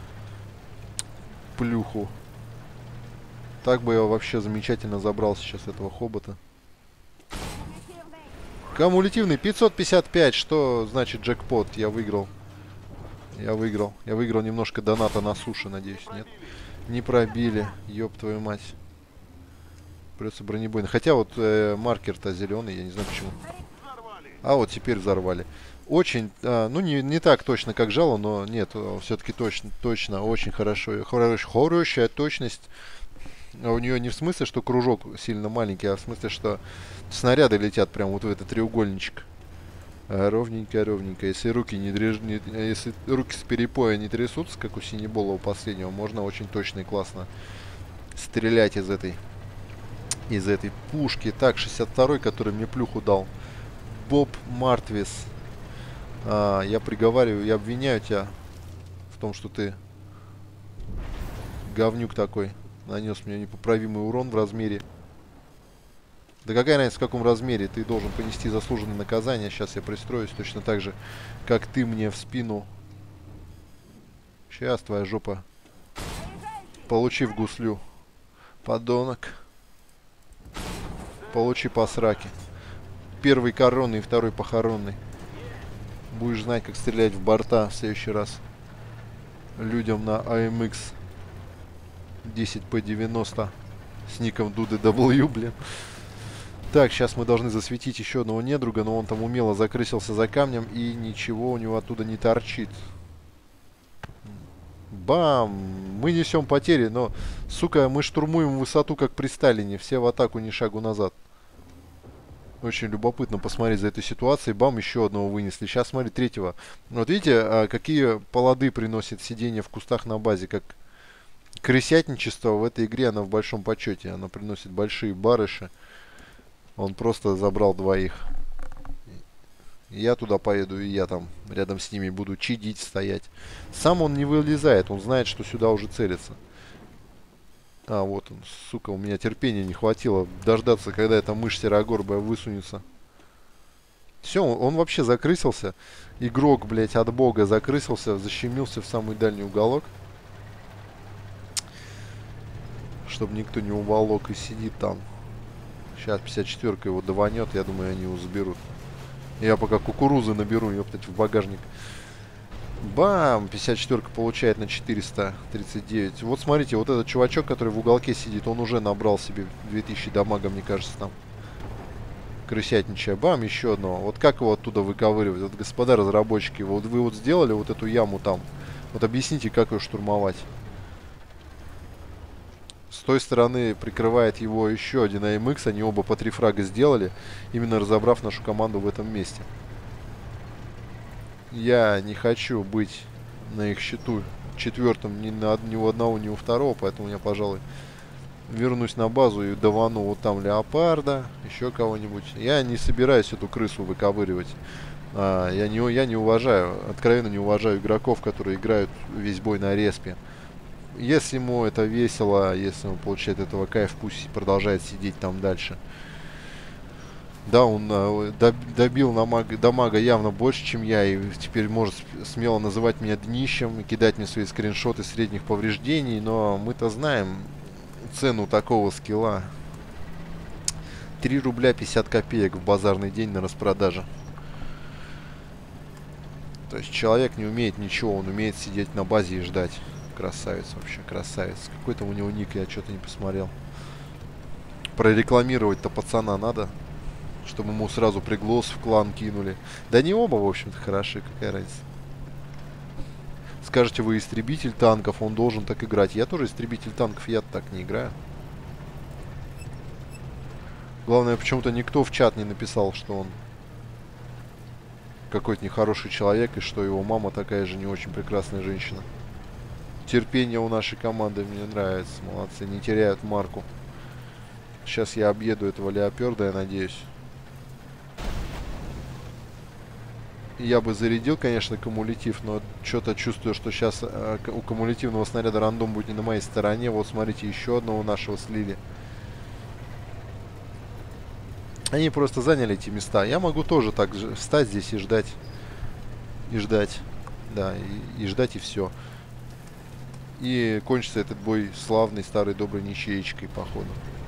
S1: плюху. Так бы я вообще замечательно забрал сейчас этого хобота. Кумулятивный 555. Что значит джекпот? Я выиграл. Я выиграл. Я выиграл немножко доната на суше, надеюсь. Нет? Не пробили. Ёб твою мать. Придется бронебойно. Хотя вот маркер-то зеленый. Я не знаю почему. А вот теперь взорвали. Очень, ну не так точно, как жало, но нет, все-таки точно, очень хорошая точность. А у нее не в смысле, что кружок сильно маленький, а в смысле, что снаряды летят прямо вот в этот треугольничек. Ровненько. Если руки если руки с перепоя не трясутся, как у Синеболова последнего, можно очень точно и классно стрелять из этой пушки. Так, 62-й, который мне плюху дал. Боб Мартвис. Я приговариваю, я обвиняю тебя в том, что ты говнюк такой. Нанес мне непоправимый урон в размере. Да какая разница в каком размере? Ты должен понести заслуженное наказание. Сейчас я пристроюсь точно так же, как ты мне в спину. Сейчас твоя жопа. Получи в гуслю. Подонок. Получи по сраке. Первый коронный и второй похоронный. Будешь знать, как стрелять в борта в следующий раз. Людям на AMX 10P90 с ником DudeW, блин. Так, сейчас мы должны засветить еще одного недруга, но он там умело закрысился за камнем и ничего у него оттуда не торчит. Бам! Мы несем потери, но, сука, мы штурмуем высоту, как при Сталине. Все в атаку, ни шагу назад. Очень любопытно посмотреть за этой ситуацией. Бам, еще одного вынесли. Сейчас, смотри, третьего. Вот видите, какие плоды приносит сидение в кустах на базе. Как крысятничество в этой игре, оно в большом почете. Оно приносит большие барыши. Он просто забрал двоих. Я туда поеду, и я там рядом с ними буду чадить, стоять. Сам он не вылезает. Он знает, что сюда уже целится. А, вот он, сука, у меня терпения не хватило дождаться, когда эта мышь серогорбая высунется. Все, он вообще закрысился. Игрок, блядь, от бога закрысился, защемился в самый дальний уголок. Чтобы никто не уволок и сидит там. Сейчас 54-ка его даванет, я думаю, они его заберут. Я пока кукурузы наберу, ёптать, в багажник. Бам! 54-ка получает на 439. Вот смотрите, вот этот чувачок, который в уголке сидит, он уже набрал себе 2000 дамага, мне кажется, там. Крысятничая. Бам! Еще одного. Вот как его оттуда выковыривать? Вот, господа разработчики, вот вы вот сделали вот эту яму там. Вот объясните, как ее штурмовать. С той стороны прикрывает его еще один AMX. Они оба по 3 фрага сделали, именно разобрав нашу команду в этом месте. Я не хочу быть на их счету четвертым ни у одного, ни у второго, поэтому я, пожалуй, вернусь на базу и давану вот там леопарда, еще кого-нибудь. Я не собираюсь эту крысу выковыривать. Я не уважаю, откровенно не уважаю игроков, которые играют весь бой на респе. Если ему это весело, если он получает этого кайф, пусть продолжает сидеть там дальше. Да, он добил дамага явно больше, чем я, и теперь может смело называть меня днищем и кидать мне свои скриншоты средних повреждений, но мы-то знаем цену такого скилла. 3 рубля 50 копеек в базарный день на распродаже. То есть человек не умеет ничего, он умеет сидеть на базе и ждать. Красавец вообще, красавец. Какой-то у него ник, я что-то не посмотрел. Прорекламировать-то пацана надо, чтобы ему сразу приглас в клан кинули. Да не оба, в общем-то, хороши, какая разница. Скажете, вы истребитель танков, он должен так играть. Я тоже истребитель танков, я так не играю. Главное, почему-то никто в чат не написал, что он какой-то нехороший человек, и что его мама такая же не очень прекрасная женщина. Терпение у нашей команды мне нравится. Молодцы, не теряют марку. Сейчас я объеду этого леоперда, я надеюсь.
S2: Я бы зарядил, конечно, кумулятив, но что-то чувствую, что сейчас у кумулятивного снаряда рандом будет не на моей стороне. Вот смотрите, еще одного нашего слили. Они просто заняли эти места. Я могу тоже так же встать здесь и ждать. И ждать. Да, и ждать, и все. И кончится этот бой славной, старой, доброй ничеечкой, походу.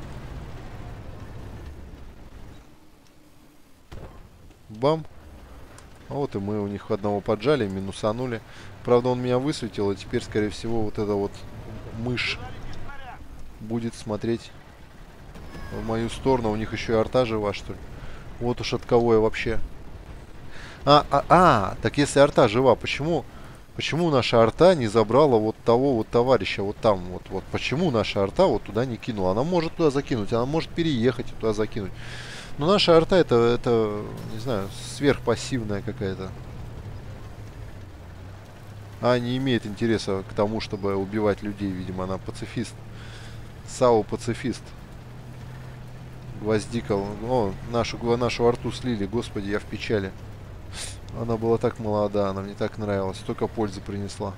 S2: Бам. А вот и мы у них одного поджали, минусанули. Правда, он меня высветил, и теперь, скорее всего, вот эта вот мышь будет смотреть в мою сторону. У них еще и арта жива, что ли. Вот уж от кого я вообще. Так если арта жива, почему наша арта не забрала вот того вот товарища вот там? Вот почему наша арта вот туда не кинула? Она может туда закинуть, она может переехать и туда закинуть. Но наша арта это не знаю, сверхпассивная какая-то. Она не имеет интереса к тому, чтобы убивать людей, видимо, она пацифист. САУ пацифист. Гвоздика. О, нашу арту слили, господи, я в печали. Она была так молода, она мне так нравилась, столько пользы принесла.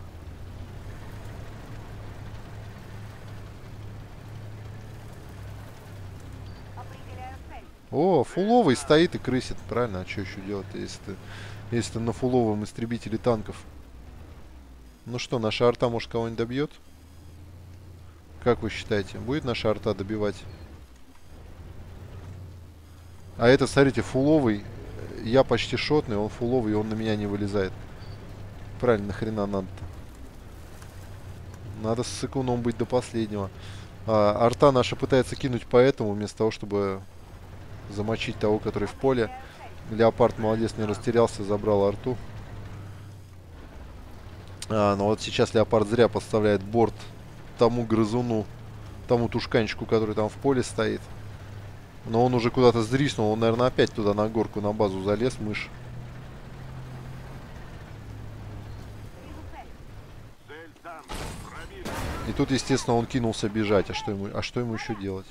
S2: О, фуловый стоит и крысит. Правильно, а что еще делать, если ты на фуловом истребителе танков? Ну что, наша арта, может, кого-нибудь добьет? Как вы считаете, будет наша арта добивать? А это, смотрите, фуловый. Я почти шотный, он фуловый, и он на меня не вылезает. Правильно, нахрена надо-то? Надо с сыкуном быть до последнего. Арта наша пытается кинуть по этому, вместо того, чтобы замочить того, который в поле. Леопард молодец, не растерялся, забрал арту. Но вот сейчас Леопард зря подставляет борт тому грызуну, тому тушканчику, который там в поле стоит. Но он уже куда-то сдриснул, он, наверное, опять туда на горку, на базу залез, мышь. И тут, естественно, он кинулся бежать. А что ему еще делать?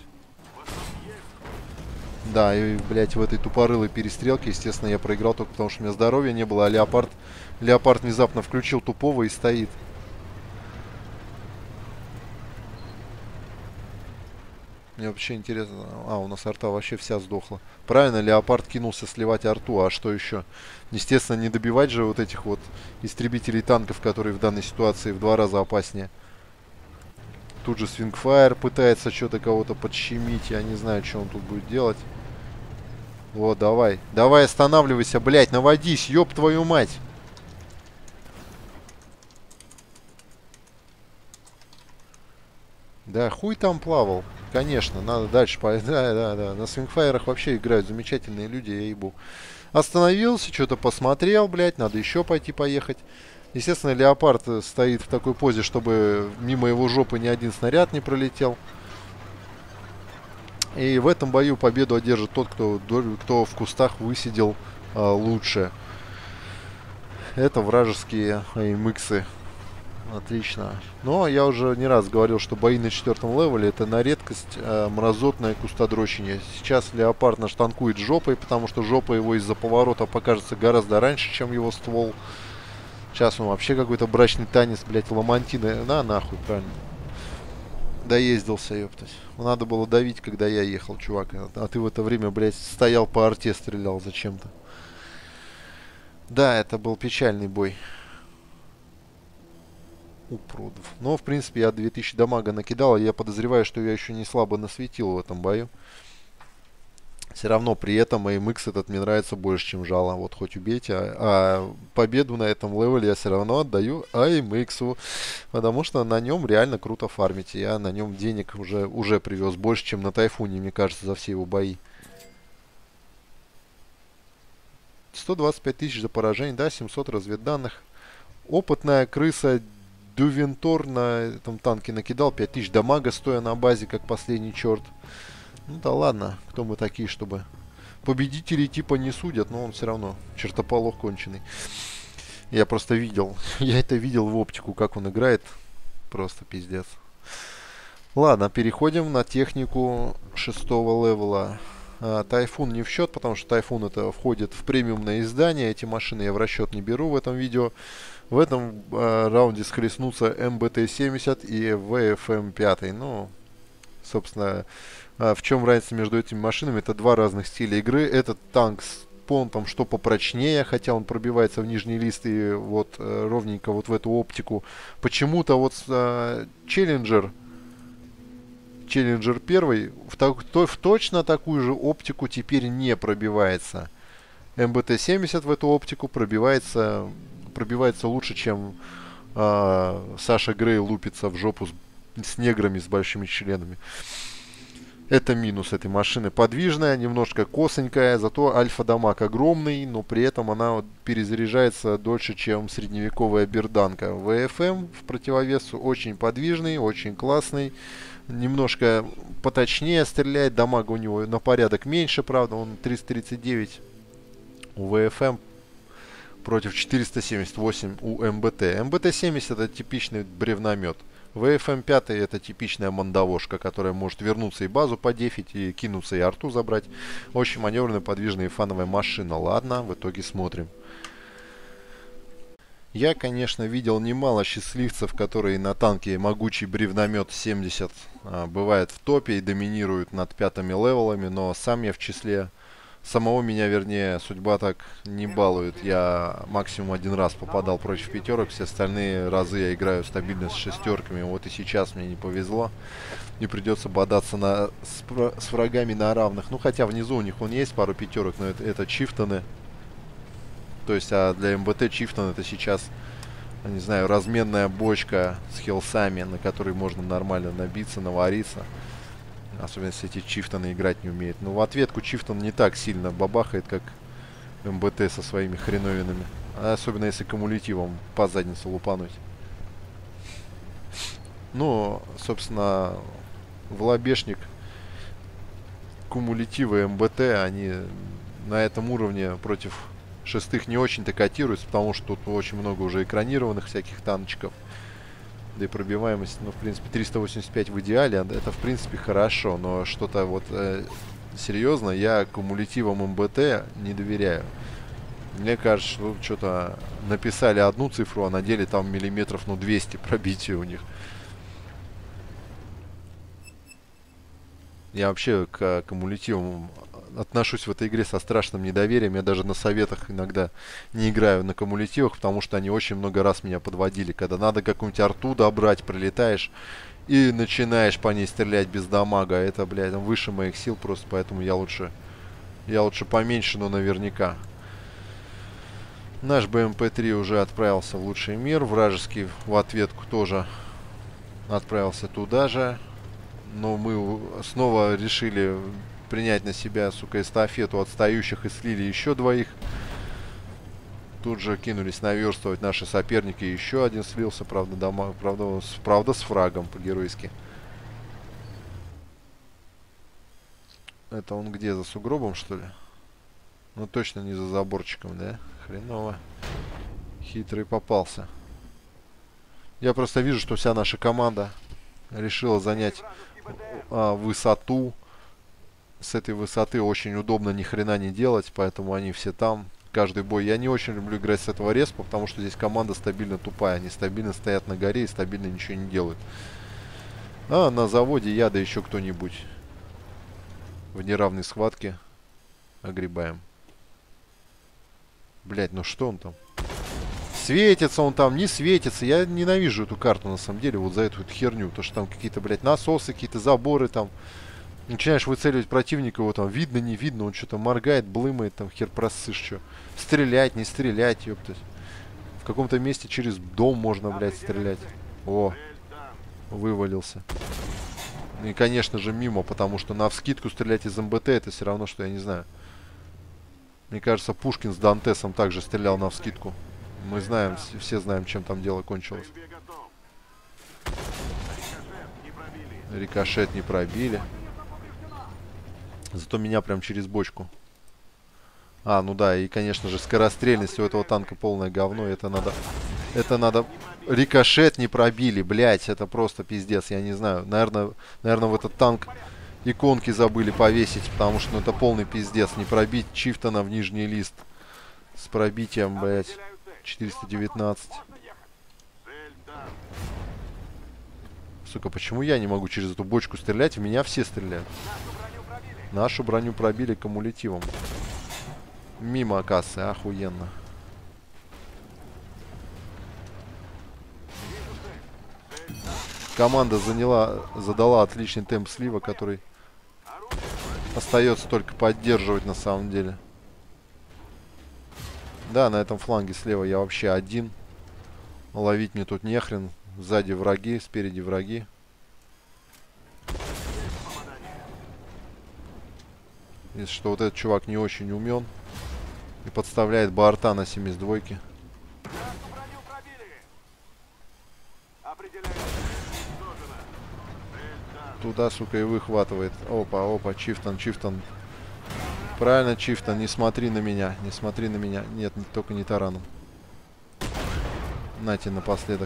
S2: Да, и, блядь, в этой тупорылой перестрелке, естественно, я проиграл только потому, что у меня здоровья не было, а Леопард внезапно включил тупого и стоит. Мне вообще интересно. У нас арта вообще вся сдохла. Правильно, Леопард кинулся сливать арту. А что еще? Естественно, не добивать же вот этих вот истребителей танков, которые в данной ситуации в 2 раза опаснее. Тут же Свингфайр пытается что-то кого-то подщемить. Я не знаю, что он тут будет делать. Вот, давай. Давай, останавливайся, блядь, наводись, ёб твою мать. Да, хуй там плавал. Конечно, надо дальше. Да. На свингфайерах вообще играют замечательные люди, я ебу. Остановился, что-то посмотрел, блядь, надо еще пойти поехать. Естественно, Леопард стоит в такой позе, чтобы мимо его жопы ни один снаряд не пролетел. И в этом бою победу одержит тот, кто в кустах высидел лучше. Это вражеские АМХ. Отлично. Но я уже не раз говорил, что бои на 4-м левеле это на редкость мразотное кустодрочение. Сейчас Леопард наш танкует жопой, потому что жопа его из-за поворота покажется гораздо раньше, чем его ствол. Сейчас он вообще какой-то брачный танец, блядь, ламантины. На нахуй, правильно. Доездился, ёптать. Надо было давить, когда я ехал, чувак. А ты в это время, блядь, стоял по арте, стрелял зачем-то. Да, это был печальный бой. Упродов. Но, в принципе, я 2000 дамага накидал, и я подозреваю, что я еще не слабо насветил в этом бою. Все равно при этом AMX этот мне нравится больше, чем жало. Вот хоть убейте. А победу на этом левеле я все равно отдаю AMX. Потому что на нем реально круто фармить. Я на нем денег уже привез больше, чем на Тайфуне, мне кажется, за все его бои. 125 тысяч за поражение, да, 700 разведданных. Опытная крыса Дювентор на этом танке накидал 5000 дамага, стоя на базе, как последний черт. Ну да ладно, кто мы такие, чтобы... Победителей типа не судят, но он все равно чертополох конченый. Я просто видел, я это видел в оптику, как он играет. Просто пиздец. Ладно, переходим на технику 6-го левела. Тайфун не в счет, потому что Тайфун это входит в премиумное издание. Эти машины я в расчет не беру в этом видео. В этом раунде схлестнутся МБТ-70 и ВФМ-5. Ну, собственно, в чем разница между этими машинами? Это два разных стиля игры. Этот танк с понтом что попрочнее, хотя он пробивается в нижний лист и вот ровненько вот в эту оптику. Почему-то вот Челленджер 1 в точно такую же оптику теперь не пробивается. МБТ-70 в эту оптику пробивается лучше, чем Саша Грей лупится в жопу с неграми с большими членами. Это минус этой машины. Подвижная, немножко косонькая, зато альфа-дамаг огромный, но при этом она перезаряжается дольше, чем средневековая берданка. ВФМ в противовес очень подвижный, очень классный. Немножко поточнее стреляет, дамага у него на порядок меньше, правда, он 339 у ВФМ против 478 у МБТ. МБТ-70 это типичный бревномет. ВФМ-5 это типичная мандавошка, которая может вернуться и базу подефить, и кинуться, и арту забрать. Очень маневренная, подвижная и фановая машина. Ладно, в итоге смотрим. Я, конечно, видел немало счастливцев, которые на танке могучий бревномет 70 бывает в топе и доминируют над пятыми левелами, но сам я в числе. Самого меня, вернее, судьба так не балует. Я максимум один раз попадал против пятерок, все остальные разы я играю стабильно с шестерками. Вот и сейчас мне не повезло. И придется бодаться с врагами на равных. Ну, хотя внизу у них есть пару пятерок, но это чифтоны. То есть, а для МБТ чифтон это сейчас, не знаю, разменная бочка с хилсами, на которой можно нормально набиться, навариться. Особенно если эти чифтоны играть не умеют. Но в ответку чифтон не так сильно бабахает, как МБТ со своими хреновинами. Особенно если кумулятивом по заднице лупануть. Ну, собственно, в лобешник кумулятивы МБТ, они на этом уровне против шестых не очень-то котируются, потому что тут очень много уже экранированных всяких танчиков. Да и пробиваемость, ну, в принципе, 385 в идеале, это, в принципе, хорошо. Но что-то вот серьезно, я кумулятивам МБТ не доверяю. Мне кажется, что что-то написали одну цифру, а на деле там миллиметров, ну, 200 пробития у них. Я вообще к кумулятивам отношусь в этой игре со страшным недоверием. Я даже на советах иногда не играю на кумулятивах, потому что они очень много раз меня подводили. Когда надо какую-нибудь арту добрать, прилетаешь и начинаешь по ней стрелять без дамага. Это, блядь, выше моих сил просто, поэтому я лучше поменьше, но наверняка. Наш БМП-3 уже отправился в лучший мир. Вражеский в ответку тоже отправился туда же. Но мы снова решили принять на себя, сука, эстафету отстающих и слили еще двоих. Тут же кинулись наверстывать наши соперники. Еще один слился, правда, правда с фрагом по-геройски. Это он где, за сугробом, что ли? Ну, точно не за заборчиком, да? Хреново. Хитрый попался. Я просто вижу, что вся наша команда решила занять высоту. С этой высоты очень удобно ни хрена не делать, поэтому они все там. Каждый бой. Я не очень люблю играть с этого респа, потому что здесь команда стабильно тупая. Они стабильно стоят на горе и стабильно ничего не делают. А на заводе я, да еще кто-нибудь. В неравной схватке огребаем. Блять, ну что он там? Светится он там, не светится. Я ненавижу эту карту на самом деле, вот за эту херню. То что там какие-то, блядь, насосы, какие-то заборы там. Начинаешь выцеливать противника, его там видно, не видно, он что-то моргает, блымает, там хер просышь, что. Стрелять, не стрелять, ёптать. В каком-то месте через дом можно, блядь, стрелять. О, вывалился. И, конечно же, мимо, потому что навскидку стрелять из МБТ это все равно, что я не знаю. Мне кажется, Пушкин с Дантесом также стрелял навскидку. Мы знаем, все знаем, чем там дело кончилось. Рикошет не пробили. Зато меня прям через бочку. А, ну да, и, конечно же, скорострельность у этого танка полное говно. Это надо... Рикошет не пробили, блять, это просто пиздец, я не знаю. Наверное, в этот танк иконки забыли повесить, потому что ну, это полный пиздец. Не пробить Чифтона в нижний лист. С пробитием, блядь, 419. Сука, почему я не могу через эту бочку стрелять? В меня все стреляют. Нашу броню пробили кумулятивом. Мимо кассы, охуенно. Команда задала отличный темп слива, который остается только поддерживать на самом деле. Да, на этом фланге слева я вообще один. Ловить мне тут нехрен. Сзади враги, спереди враги. Если что, вот этот чувак не очень умен. И подставляет борта на 72-ке. Туда, сука, и выхватывает. Опа, опа, Чифтон, Чифтон. Правильно, Чифтон, не смотри на меня. Не смотри на меня. Нет, только не тараном. Нате напоследок.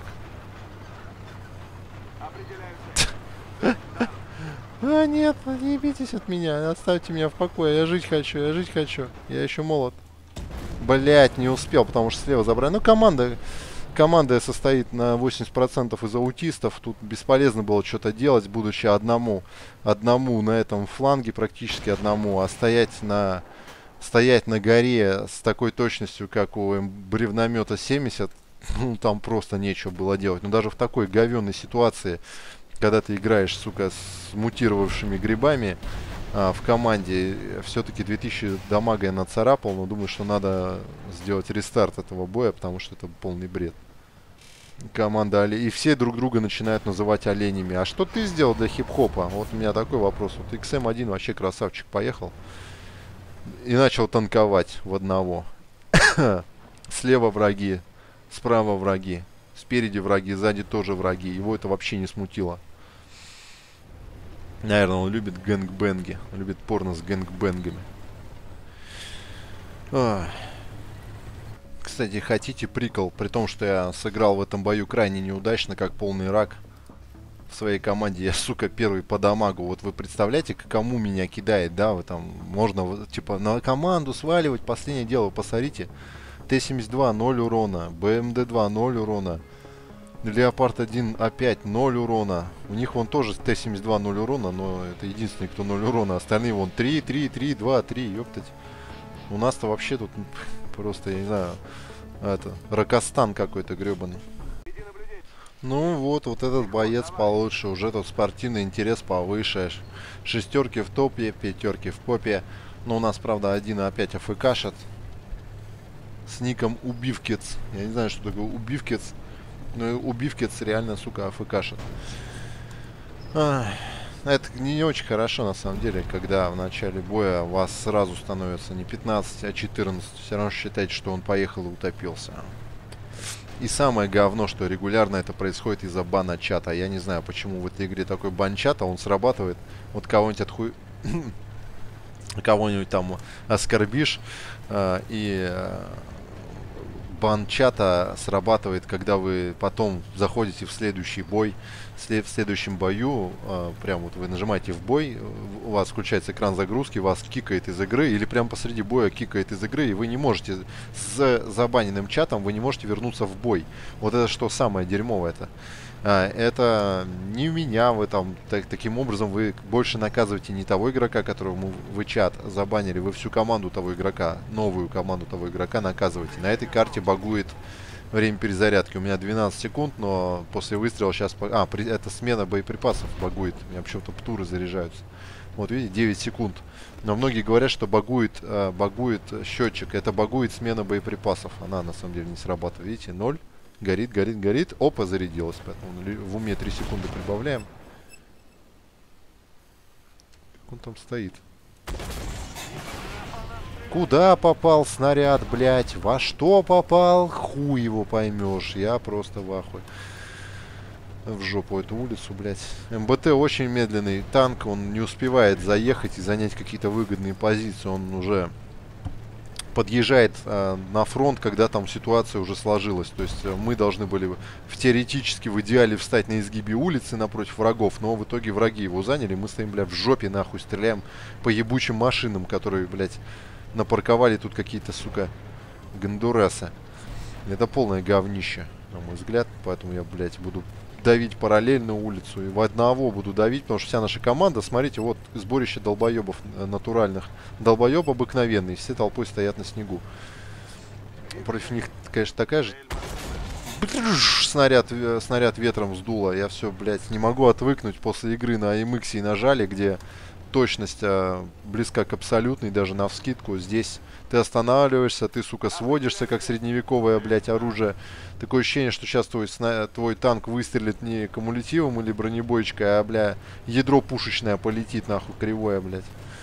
S2: А, нет, не ебитесь от меня. Оставьте меня в покое. Я жить хочу, я жить хочу. Я еще молод. Блять, не успел, потому что слева забрали. Ну, команда состоит на 80% из аутистов. Тут бесполезно было что-то делать, будучи одному на этом фланге, практически одному. А стоять на горе с такой точностью, как у бревномета 70, ну, там просто нечего было делать. Но даже в такой говенной ситуации, когда ты играешь, сука, с мутировавшими грибами в команде, все-таки 2000 дамага я нацарапал, но думаю, что надо сделать рестарт этого боя, потому что это полный бред. Команда и все друг друга начинают называть оленями. А что ты сделал для хип-хопа? Вот у меня такой вопрос. Вот XM1 вообще красавчик, поехал и начал танковать в одного. Слева враги, справа враги, спереди враги, сзади тоже враги. Его это вообще не смутило. Наверное, он любит гэнгбэнги. Он любит порно с гэнгбэнгами. Кстати, хотите прикол? При том, что я сыграл в этом бою крайне неудачно, как полный рак. В своей команде я, сука, первый по дамагу. Вот вы представляете, к кому меня кидает, да? Вы там, можно, типа, на команду сваливать. Последнее дело, посмотрите. Т-72, 0 урона. БМД-2, 0 урона. Леопард 1 опять 0 урона. У них вон тоже Т-72 0 урона, но это единственный, кто 0 урона. Остальные вон 3, 3, 3, 2, 3, ёптать. У нас-то вообще тут просто, я не знаю, это, Ракостан какой-то гребаный. Ну вот этот боец получше. Уже тут спортивный интерес повыше. Шестерки в топе, пятерки в попе. Но у нас, правда, один опять АФКшит. С ником Убивкец. Я не знаю, что такое Убивкец. Но Убивкец реально, сука, АФКшит. Это не очень хорошо, на самом деле, когда в начале боя вас сразу становится не 15, а 14. Все равно считайте, что он поехал и утопился. И самое говно, что регулярно это происходит из-за бана чата. Я не знаю, почему в этой игре такой бан чата, он срабатывает. Вот кого-нибудь кого-нибудь там оскорбишь, бан чата срабатывает, когда вы потом заходите в следующий бой. В следующем бою, прям вот вы нажимаете в бой, у вас включается экран загрузки, вас кикает из игры, или прям посреди боя кикает из игры, и вы не можете, с забаненным чатом, вы не можете вернуться в бой. Вот это что самое дерьмовое-то. Это не меня, вы там, таким образом вы больше наказываете не того игрока, которому вы чат забанили, вы всю команду того игрока, новую команду того игрока наказываете. На этой карте багует время перезарядки. У меня 12 секунд, но после выстрела сейчас... это смена боеприпасов багует. У меня почему-то птуры заряжаются. Вот видите, 9 секунд. Но многие говорят, что багует счетчик. Это багует смена боеприпасов. Она на самом деле не срабатывает. Видите, 0. Горит, горит, горит. Опа, зарядилась. Поэтому в уме 3 секунды прибавляем. Как он там стоит? Куда попал снаряд, блядь? Во что попал? Хуй его поймешь. Я просто в ахуе. В жопу эту улицу, блядь. МБТ очень медленный танк. Он не успевает заехать и занять какие-то выгодные позиции. Он уже подъезжает на фронт, когда там ситуация уже сложилась. То есть мы должны были теоретически в идеале встать на изгибе улицы напротив врагов, но в итоге враги его заняли. Мы стоим, бля, в жопе нахуй, стреляем по ебучим машинам, которые, блядь, напарковали тут какие-то, сука, гондурасы. Это полное говнище, на мой взгляд, поэтому я, блядь, буду давить параллельно улицу и в одного буду давить, потому что вся наша команда, смотрите, вот сборище долбоебов натуральных. Долбоеб обыкновенный, все толпой стоят на снегу. Против них, конечно, такая же... Снаряд ветром сдуло. Я все, блядь, не могу отвыкнуть после игры на AMX и нажали, где точность близка к абсолютной, даже навскидку. Здесь ты останавливаешься, ты, сука, сводишься, как средневековое, блядь, оружие. Такое ощущение, что сейчас твой танк выстрелит не кумулятивом или бронебойчикой, а, бля, ядро пушечное полетит, нахуй, кривое, блядь.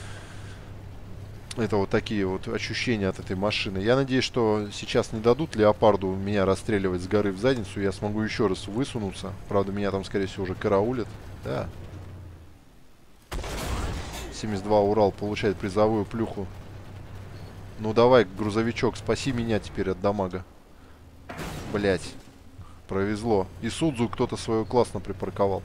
S2: Это вот такие вот ощущения от этой машины. Я надеюсь, что сейчас не дадут леопарду меня расстреливать с горы в задницу. Я смогу еще раз высунуться. Правда, меня там, скорее всего, уже караулят. Да. 72 Урал получает призовую плюху. Ну давай, грузовичок, спаси меня теперь от дамага. Блять. Повезло. И Судзу кто-то свою классно припарковал.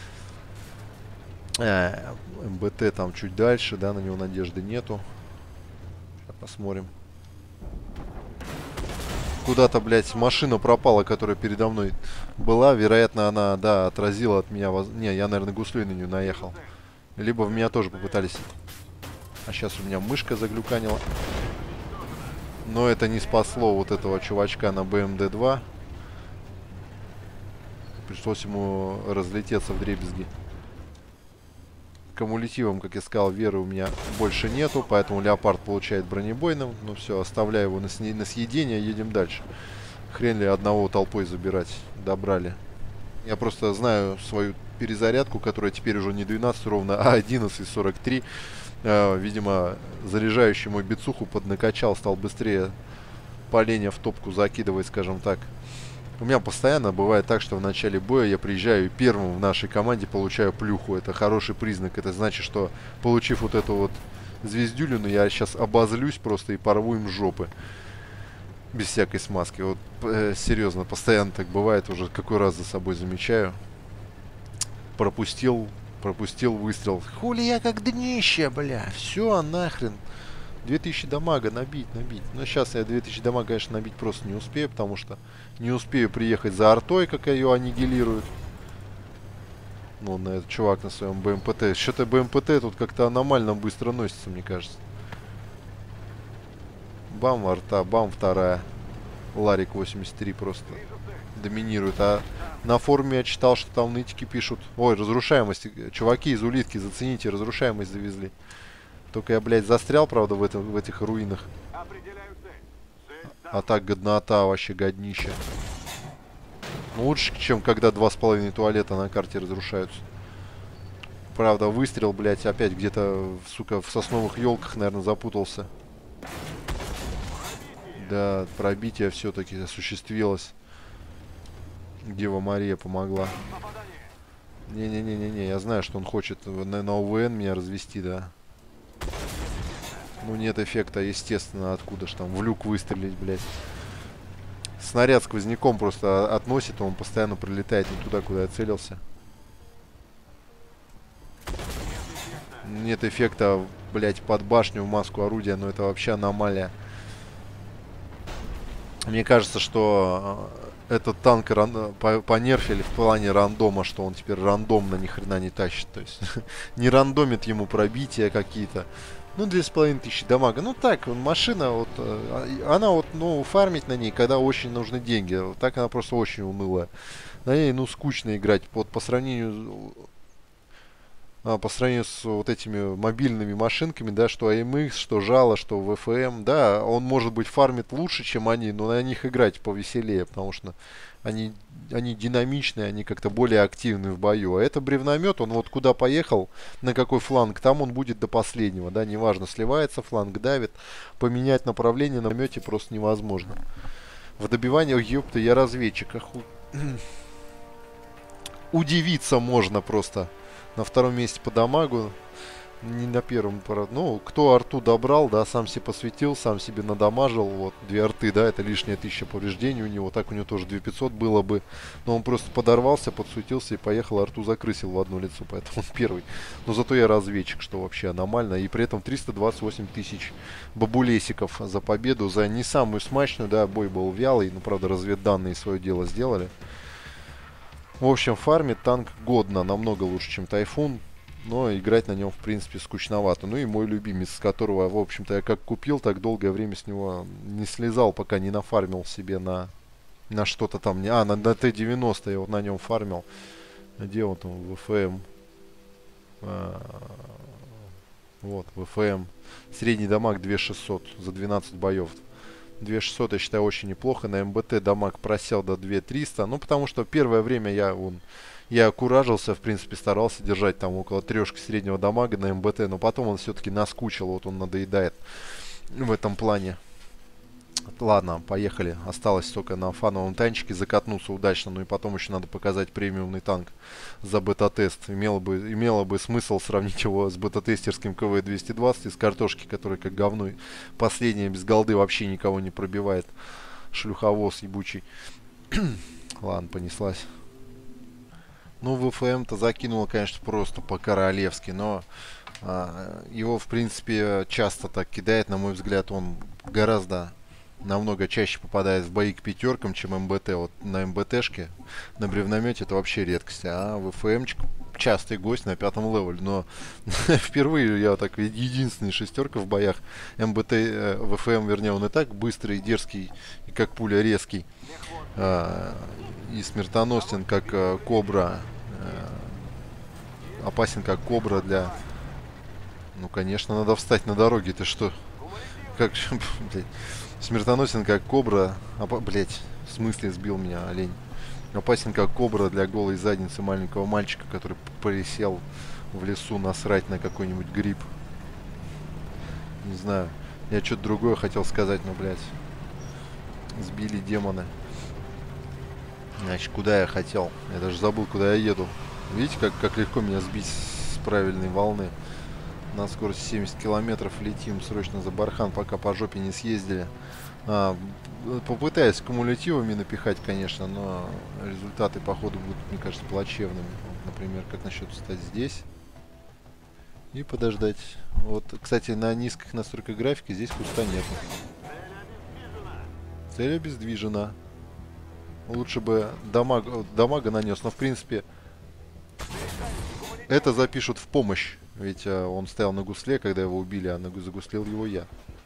S2: МБТ там чуть дальше, да, на него надежды нету. Сейчас посмотрим. Куда-то, блядь, машина пропала, которая передо мной была. Вероятно, она, да, отразила от меня... Не, я, наверное, гуслей на нее наехал. Либо в меня тоже попытались. А сейчас у меня мышка заглюканила. Но это не спасло вот этого чувачка на БМД-2. Пришлось ему разлететься вдребезги. Кумулятивом, как я сказал, веры у меня больше нету, поэтому леопард получает бронебойным. Ну все, оставляю его на съедение, едем дальше. Хрен ли одного толпой забирать. Добрали. Я просто знаю свою перезарядку, которая теперь уже не 12 ровно, а 11:43. Видимо, заряжающий мой бицуху поднакачал, стал быстрее поленья в топку закидывать, скажем так. У меня постоянно бывает так, что в начале боя я приезжаю и первым в нашей команде получаю плюху. Это хороший признак. Это значит, что получив вот эту вот звездюлину, я сейчас обозлюсь просто и порву им жопы. Без всякой смазки. Вот серьезно, постоянно так бывает. Уже какой раз за собой замечаю. Пропустил выстрел. Хули я как днище, бля. Все, нахрен. 2000 дамага набить. Но сейчас я 2000 дамага, конечно, набить просто не успею, потому что не успею приехать за артой, как ее аннигилируют. Ну, на этот чувак на своем БМПТ. Что-то БМПТ тут как-то аномально быстро носится, мне кажется. Бам, арта, бам, вторая. Ларик 83 просто доминирует. А на форуме я читал, что там нытики пишут. Ой, разрушаемость. Чуваки из улитки, зацените, разрушаемость завезли. Только я, блядь, застрял, правда, в этих руинах. А так годнота, вообще годнище. Ну, лучше, чем когда 2,5 туалета на карте разрушаются. Правда, выстрел, блядь, опять где-то, сука, в сосновых елках, наверное, запутался. Да, пробитие все-таки осуществилось. Дева Мария помогла. Не-не-не-не-не, я знаю, что он хочет на ОВН меня развести, да. Ну, нет эффекта, естественно, откуда ж там в люк выстрелить, блядь. Снаряд сквозняком просто относит, он постоянно прилетает не туда, куда я целился. Нет эффекта, блядь, под башню в маску орудия, но это вообще аномалия. Мне кажется, что этот танк понерфили в плане рандома, что он теперь рандомно ни хрена не тащит. То есть не рандомит ему пробития какие-то. Ну, 2500 дамага. Ну, так, машина, вот, она вот, ну, фармить на ней, когда очень нужны деньги. Вот так она просто очень унылая. На ней, ну, скучно играть. Вот по сравнению с вот этими мобильными машинками, да, что AMX, что Жало, что VFM, да, он, может быть, фармит лучше, чем они, но на них играть повеселее, потому что они динамичные, они как-то более активны в бою. А это бревномет, он вот куда поехал, на какой фланг, там он будет до последнего, да, неважно, сливается, фланг давит, поменять направление на мете просто невозможно. В добивании, ёпта, я разведчик, удивиться можно просто. На втором месте по дамагу. Не на первом, ну, кто арту добрал, да, сам себе посветил, сам себе надамажил, вот, 2 арты, да, это лишняя 1000 повреждений у него, так у него тоже 2500 было бы, но он просто подорвался, подсуетился и поехал, арту закрысил в одно лицо, поэтому он первый. Но зато я разведчик, что вообще аномально, и при этом 328 тысяч бабулесиков за победу, за не самую смачную, да, бой был вялый, но, правда, разведданные свое дело сделали. В общем, фармит танк годно, намного лучше, чем Тайфун. Но играть на нем, в принципе, скучновато. Ну и мой любимец, с которого, в общем-то, я как купил, так долгое время с него не слезал, пока не нафармил себе на что-то там. На Т-90 я вот на нем фармил. Где он там? ВФМ. Вот, ВФМ. Средний дамаг 2600 за 12 боев. 2600 я считаю очень неплохо. На МБТ дамаг просел до 2300. Ну, потому что первое время я куражился, в принципе, старался держать там около трешки среднего дамага на МБТ. Но потом он все-таки наскучил, вот он надоедает в этом плане. Ладно, поехали. Осталось только на фановом танчике закатнуться удачно. Ну и потом еще надо показать премиумный танк за бета-тест. Имело бы смысл сравнить его с бета-тестерским КВ-220 из картошки, который как говно. Последняя без голды вообще никого не пробивает. Шлюховоз ебучий. Ладно, понеслась. Ну, ВФМ-то закинуло, конечно, просто по-королевски, но его, в принципе, часто так кидает. На мой взгляд, он намного чаще попадает в бои к пятеркам, чем МБТ. Вот на МБТшке, на бревномете это вообще редкость. А ВФМчик частый гость на 5-м левеле. Но впервые я так единственный шестерка в боях. МБТ, ВФМ, вернее, он и так быстрый, дерзкий и как пуля резкий. И смертоносен, как кобра. Опасен, как кобра для... Ну, конечно, надо встать на дороге. Ты что? Как... Блядь. Смертоносен, как кобра. Блять, в смысле сбил меня олень. Опасен, как кобра для голой задницы маленького мальчика, который присел в лесу насрать на какой-нибудь гриб. Не знаю. Я что-то другое хотел сказать, но, блядь. Сбили демоны. Значит, куда я хотел? Я даже забыл, куда я еду. Видите, как легко меня сбить с правильной волны. На скорости 70 километров летим срочно за бархан, пока по жопе не съездили. Попытаюсь кумулятивами напихать, конечно, но результаты, походу, будут, мне кажется, плачевными. Например, как насчет встать здесь и подождать. Вот, кстати, на низких настройках графики здесь куста нет. Цель обездвижена. Лучше бы дамага нанес, но, в принципе, это запишут в помощь. Ведь он стоял на гусле, когда его убили, а загуслил его я.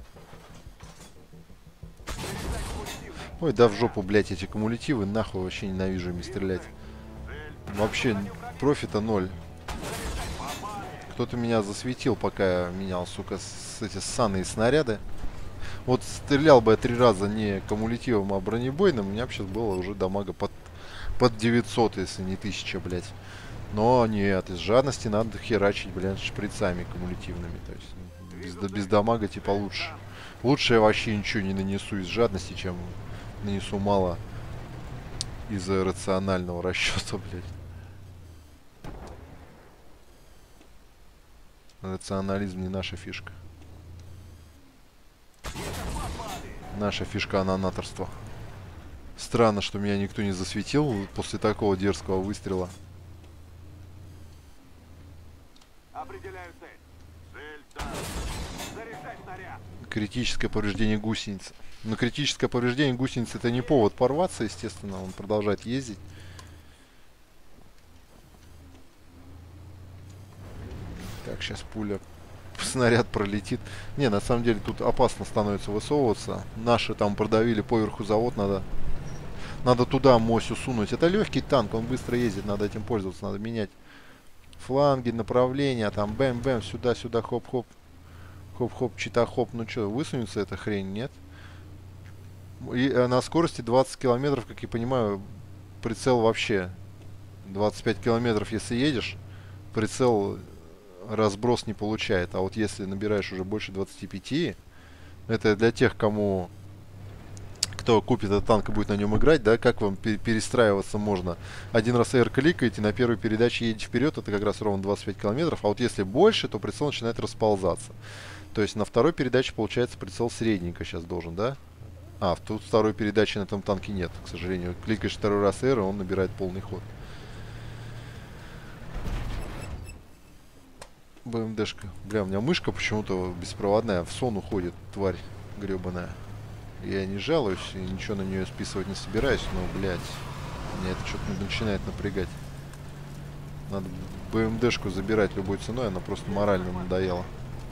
S2: Ой, да в жопу, блядь, эти кумулятивы, нахуй, вообще ненавижу ими стрелять. Вообще, профита 0. Кто-то меня засветил, пока я менял, сука, эти ссаные снаряды. Вот стрелял бы я 3 раза не кумулятивом, а бронебойным, у меня сейчас было уже дамага под 900, если не 1000, блядь. Но нет, из жадности надо херачить, блядь, шприцами кумулятивными. То есть без дамага типа лучше. Лучше я вообще ничего не нанесу из жадности, чем нанесу мало из рационального расчета, блядь. Рационализм не наша фишка. Наша фишка анонаторство. Странно, что меня никто не засветил после такого дерзкого выстрела. Критическое повреждение гусеницы. Но критическое повреждение гусеницы это не повод порваться, естественно. Он продолжает ездить. Так, сейчас пуля, снаряд пролетит. Не, на самом деле тут опасно становится высовываться. Наши там продавили поверху завод, надо туда мосью сунуть. Это легкий танк, он быстро ездит, надо этим пользоваться, надо менять фланги, направления, там бэм-бэм, сюда-сюда, хоп-хоп. Хоп-хоп, чита-хоп, ну что, высунется эта хрень, нет? И на скорости 20 километров, как я понимаю, прицел вообще 25 километров, если едешь, прицел разброс не получает. А вот если набираешь уже больше 25, это для тех, кто кто купит этот танк и будет на нем играть, да, как вам перестраиваться можно. Один раз R кликаете, на первой передаче едете вперед, это как раз ровно 25 километров, а вот если больше, то прицел начинает расползаться. То есть на второй передаче, получается, прицел средненько сейчас должен, да? А, тут второй передачи на этом танке нет, к сожалению. Кликаешь второй раз R, и он набирает полный ход. БМДшка. Бля, у меня мышка почему-то беспроводная, в сон уходит, тварь гребаная. Я не жалуюсь и ничего на нее списывать не собираюсь, но, блядь, меня это что-то начинает напрягать. Надо БМДшку забирать любой ценой, она просто морально надоела.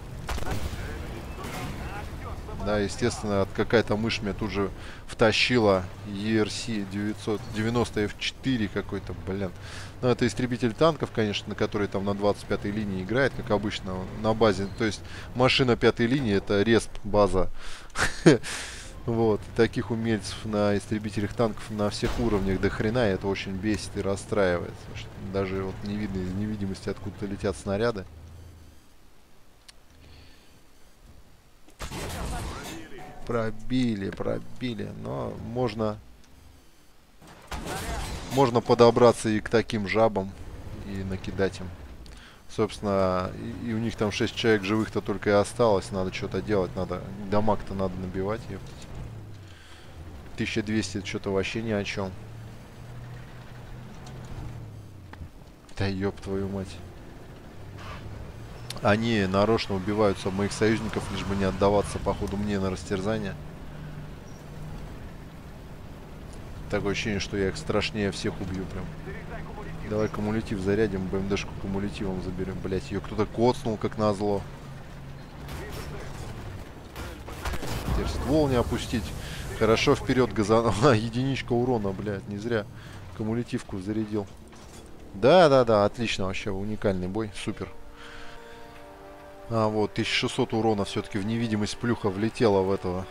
S2: Да, естественно, какая-то мышь меня тут же втащила ERC 990 F4 какой-то, блин. Ну, это истребитель танков, конечно, на который там на 25-й линии играет, как обычно, на базе. То есть машина 5-й линии, это респ база. Вот, таких умельцев на истребителях танков на всех уровнях до хрена, и это очень бесит и расстраивает. Даже вот не видно из невидимости, откуда-то летят снаряды. Пробили, но можно подобраться и к таким жабам и накидать им. Собственно, и у них там 6 человек живых-то только и осталось, надо что-то делать, надо, дамаг-то надо набивать, ёптать. 1200 что-то вообще ни о чем. Да ёб твою мать. Они нарочно убиваются моих союзников, лишь бы не отдаваться, походу, мне на растерзание. Такое ощущение, что я их страшнее всех убью прям. Давай кумулятив зарядим, БМДшку кумулятивом заберем. Блять, ее кто-то коцнул, как назло. Теперь ствол не опустить. Хорошо вперед газанул. Единичка урона, блядь, не зря кумулятивку зарядил. Да, отлично, вообще уникальный бой, супер. А вот 1600 урона все-таки в невидимость плюха влетела в этого,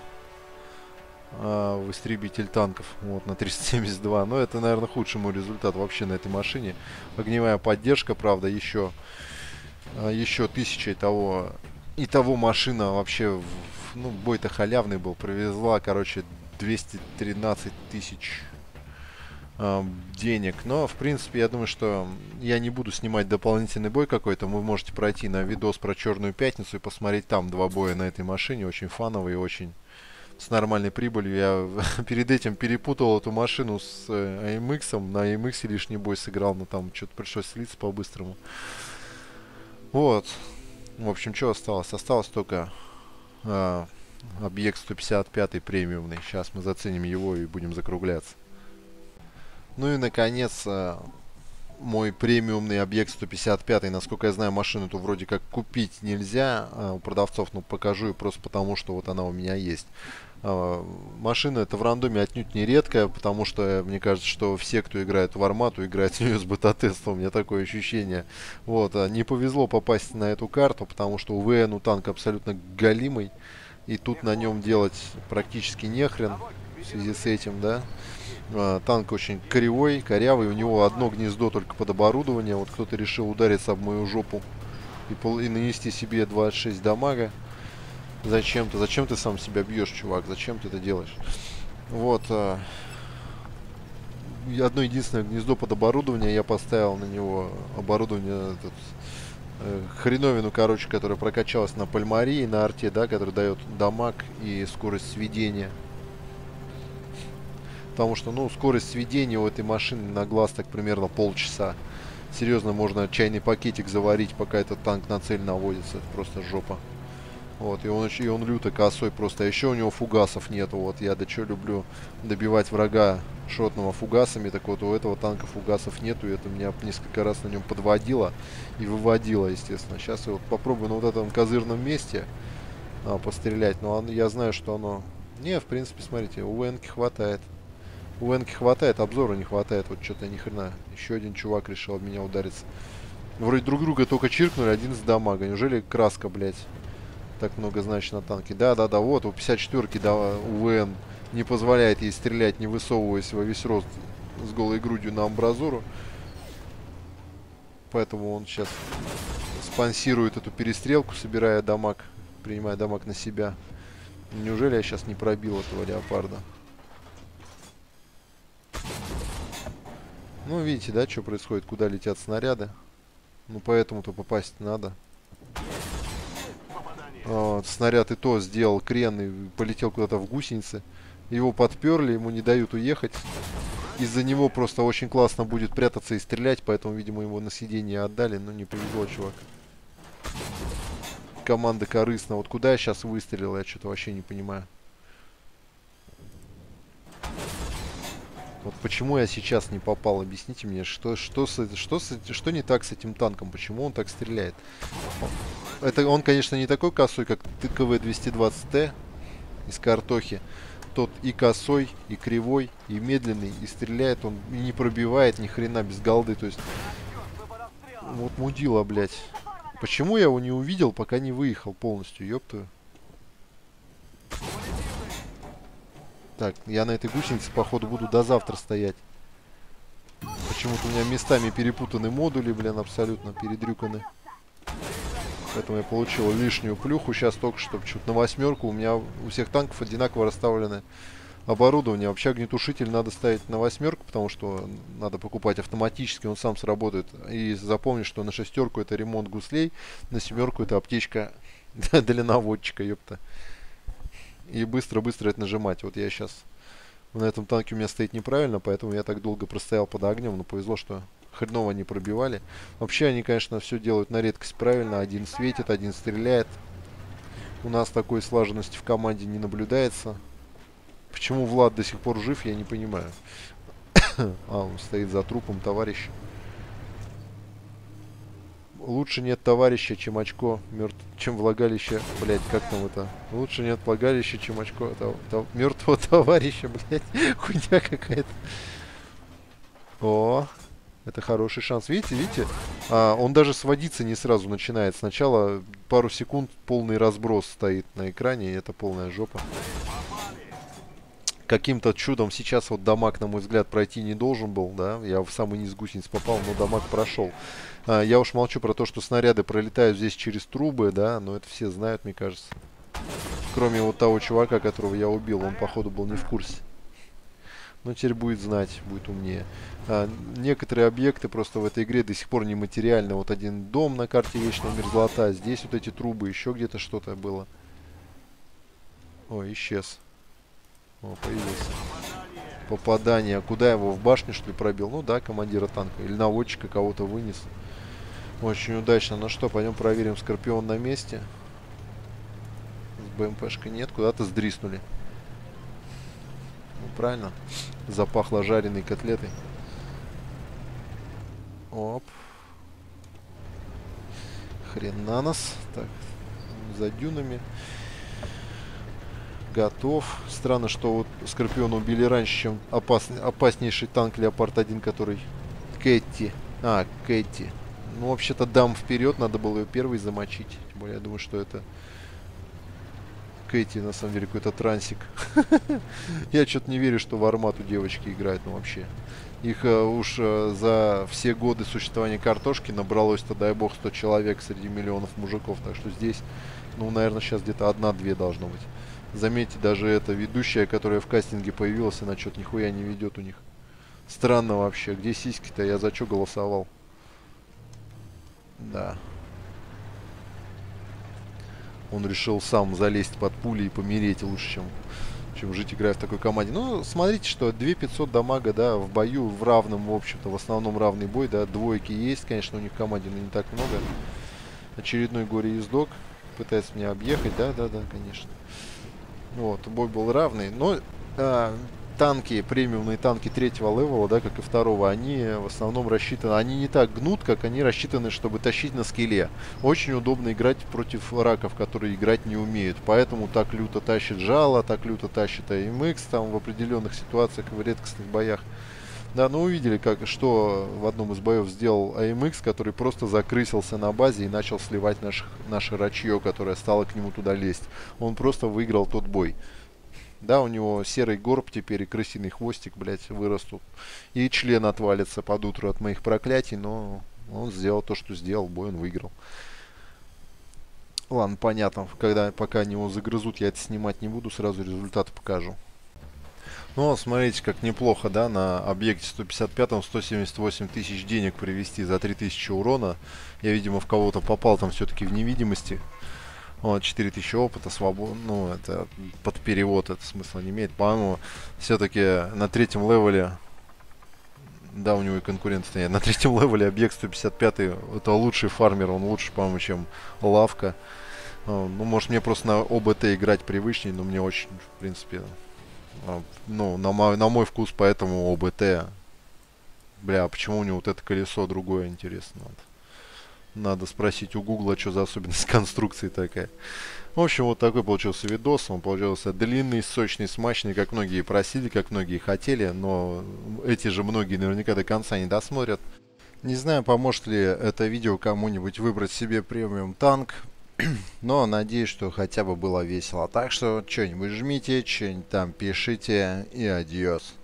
S2: в истребитель танков, вот на 372. Но это, наверное, худший мой результат вообще на этой машине. Огневая поддержка, правда, еще 1000 и того машина вообще, ну, бой-то халявный был, привезла, короче, 213 тысяч денег. Но, в принципе, я думаю, что я не буду снимать дополнительный бой какой-то. Вы можете пройти на видос про Черную Пятницу и посмотреть там 2 боя на этой машине. Очень фановые, очень с нормальной прибылью. Я перед этим перепутал эту машину с AMX. На AMX лишний бой сыграл, но там что-то пришлось слиться по-быстрому. Вот. В общем, что осталось? Осталось только объект 155 премиумный. Сейчас мы заценим его и будем закругляться. Ну и, наконец, мой премиумный объект 155. Насколько я знаю, машину эту вроде как купить нельзя у продавцов, но покажу и просто потому, что вот она у меня есть. Машина эта в рандоме отнюдь не редкая, потому что мне кажется, что все, кто играет в Армату, играют в нее с бета-тестом. У меня такое ощущение. Вот, не повезло попасть на эту карту, потому что у ВН танк абсолютно галимый. И тут на нем делать практически нехрен в связи с этим, да. Танк очень кривой, корявый, у него одно гнездо только под оборудование. Вот кто-то решил удариться об мою жопу и нанести себе 26 дамага. Зачем-то? Зачем ты сам себя бьешь, чувак? Зачем ты это делаешь? Вот. Одно единственное гнездо под оборудование. Я поставил на него оборудование, хреновину, короче, которая прокачалась на Пальмари и на арте, да, который дает дамаг и скорость сведения. Потому что, ну, скорость сведения у этой машины на глаз так примерно полчаса. Серьезно, можно чайный пакетик заварить, пока этот танк на цель наводится. Это просто жопа. Вот, и он люто косой просто. А еще у него фугасов нету. Вот, я чё люблю добивать врага шотного фугасами. Так вот, у этого танка фугасов нету. И это меня несколько раз на нем подводило и выводило, естественно. Сейчас я вот попробую на вот этом козырном месте пострелять. Но я знаю, что оно... Не, в принципе, смотрите, у ВНки хватает. У Энки хватает, обзора не хватает. Вот что-то ни хрена. Еще один чувак решил об меня удариться. Вроде друг друга только чиркнули, 11 дамага. Неужели краска, блядь, так много значит на танке? Да, вот у 54-ки, да, у ВН не позволяет ей стрелять, не высовываясь во весь рост с голой грудью на амбразуру. Поэтому он сейчас спонсирует эту перестрелку, собирая дамаг, принимая дамаг на себя. Неужели я сейчас не пробил этого леопарда? Ну, видите, да, что происходит, куда летят снаряды. Ну, поэтому-то попасть надо. Вот, снаряд и то сделал крен и полетел куда-то в гусеницы. Его подперли, ему не дают уехать. Из-за него просто очень классно будет прятаться и стрелять, поэтому, видимо, его на сиденье отдали. Ну, не повезло, чувак. Команда корыстна. Вот куда я сейчас выстрелил, я что-то вообще не понимаю. Вот почему я сейчас не попал, объясните мне, что не так с этим танком, почему он так стреляет? Это он, конечно, не такой косой, как ТКВ-220Т из картохи. Тот и косой, и кривой, и медленный, и стреляет он, и не пробивает ни хрена без голды, то есть... Вот мудила, блядь. Почему я его не увидел, пока не выехал полностью, ёптую? Так, я на этой гусенице, походу, буду до завтра стоять. Почему-то у меня местами перепутаны модули, блин, абсолютно передрюканы. Поэтому я получил лишнюю плюху. Сейчас только что чуть на 8. У меня у всех танков одинаково расставлены оборудование. Вообще огнетушитель надо ставить на 8, потому что надо покупать автоматически, он сам сработает. И запомни, что на 6 это ремонт гуслей, на 7 это аптечка для наводчика, ёпта. И быстро-быстро это нажимать. Вот я сейчас... На этом танке у меня стоит неправильно, поэтому я так долго простоял под огнем. Но повезло, что хреново не пробивали. Вообще они, конечно, все делают на редкость правильно. Один светит, один стреляет. У нас такой слаженности в команде не наблюдается. Почему Влад до сих пор жив, я не понимаю. Он стоит за трупом товарища. Лучше нет товарища, чем очко чем влагалище, блять, как там это? Лучше нет влагалища, чем очко мертвого товарища, блять, хуйня какая-то. О, это хороший шанс. Видите? Он даже сводиться не сразу начинает. Сначала пару секунд полный разброс стоит на экране, и это полная жопа. Каким-то чудом сейчас вот дамаг, на мой взгляд, пройти не должен был, да. Я в самый низ гусениц попал, но дамаг прошел. Я уж молчу про то, что снаряды пролетают здесь через трубы, да, но это все знают, мне кажется. Кроме вот того чувака, которого я убил, он, походу, был не в курсе. Но теперь будет знать, будет умнее. Некоторые объекты просто в этой игре до сих пор нематериальны. Вот один дом на карте Вечная Мерзлота, здесь вот эти трубы, еще где-то что-то было. Ой, исчез. О, появился. Попадание. Куда его? В башню, что ли, пробил? Ну да, командира танка. Или наводчика кого-то вынес. Очень удачно. Ну что, пойдем проверим. Скорпион на месте. С БМПшкой нет. Куда-то сдриснули. Ну, правильно. Запахло жареной котлетой. Оп. Хрен на нас. Так. За дюнами. Готов. Странно, что вот Скорпиона убили раньше, чем опаснейший танк Леопард-1, который... Кэти. Кэти. Ну, вообще-то дам вперед, надо было ее первой замочить. Тем более, я думаю, что это... Кэти, на самом деле, какой-то трансик. Я что-то не верю, что в Армату девочки играют, ну, вообще. Их уж за все годы существования картошки набралось-то, дай бог, 100 человек среди миллионов мужиков. Так что здесь, ну, наверное, сейчас где-то 1-2 должно быть. Заметьте, даже эта ведущая, которая в кастинге появилась, она что-то нихуя не ведет у них. Странно вообще. Где сиськи-то? Я за что голосовал? Да. Он решил сам залезть под пули и помереть лучше, чем жить, играя в такой команде. Ну, смотрите, что 2500 дамага, да, в бою, в равном, в общем-то, в основном равный бой, да. Двойки есть, конечно, у них в команде, но не так много. Очередной горе-ездок. Пытается меня объехать, да, конечно. Вот, бой был равный, но танки, премиумные танки 3-го левела, да, как и 2-го, они в основном рассчитаны, они не так гнут, как они рассчитаны, чтобы тащить на скилле. Очень удобно играть против раков, которые играть не умеют, поэтому так люто тащит жало, так люто тащит АМХ, там в определенных ситуациях, в редкостных боях. Да, ну увидели, что в одном из боев сделал АМХ, который просто закрысился на базе и начал сливать наше рачье, которое стало к нему туда лезть. Он просто выиграл тот бой. Да, у него серый горб теперь и крысиный хвостик, блядь, вырастут. И член отвалится под утро от моих проклятий, но он сделал то, что сделал, бой он выиграл. Ладно, понятно, пока они его загрызут, я это снимать не буду, сразу результаты покажу.
S1: Ну, смотрите, как неплохо, да, на объекте 155 178 тысяч денег привести за 3000 урона. Я, видимо, в кого-то попал там все-таки в невидимости. Вот, 4000 опыта, свобод, ну, это под перевод, это смысла не имеет. По-моему, все-таки на третьем левеле, да, у него и конкурентов нет, на третьем левеле объект 155 это лучший фармер, он лучше, по-моему, чем лавка. Ну, может, мне просто на ОБТ играть привычнее, но мне очень, в принципе, ну, на мой вкус, поэтому ОБТ. Бля, а почему у него вот это колесо другое, интересно? Надо спросить у Гугла, что за особенность конструкции такая. В общем, вот такой получился видос. Он получился длинный, сочный, смачный, как многие просили, как многие хотели. Но эти же многие наверняка до конца не досмотрят. Не знаю, поможет ли это видео кому-нибудь выбрать себе премиум танк. Но надеюсь, что хотя бы было весело. Так что что-нибудь жмите, что-нибудь там пишите и адьос.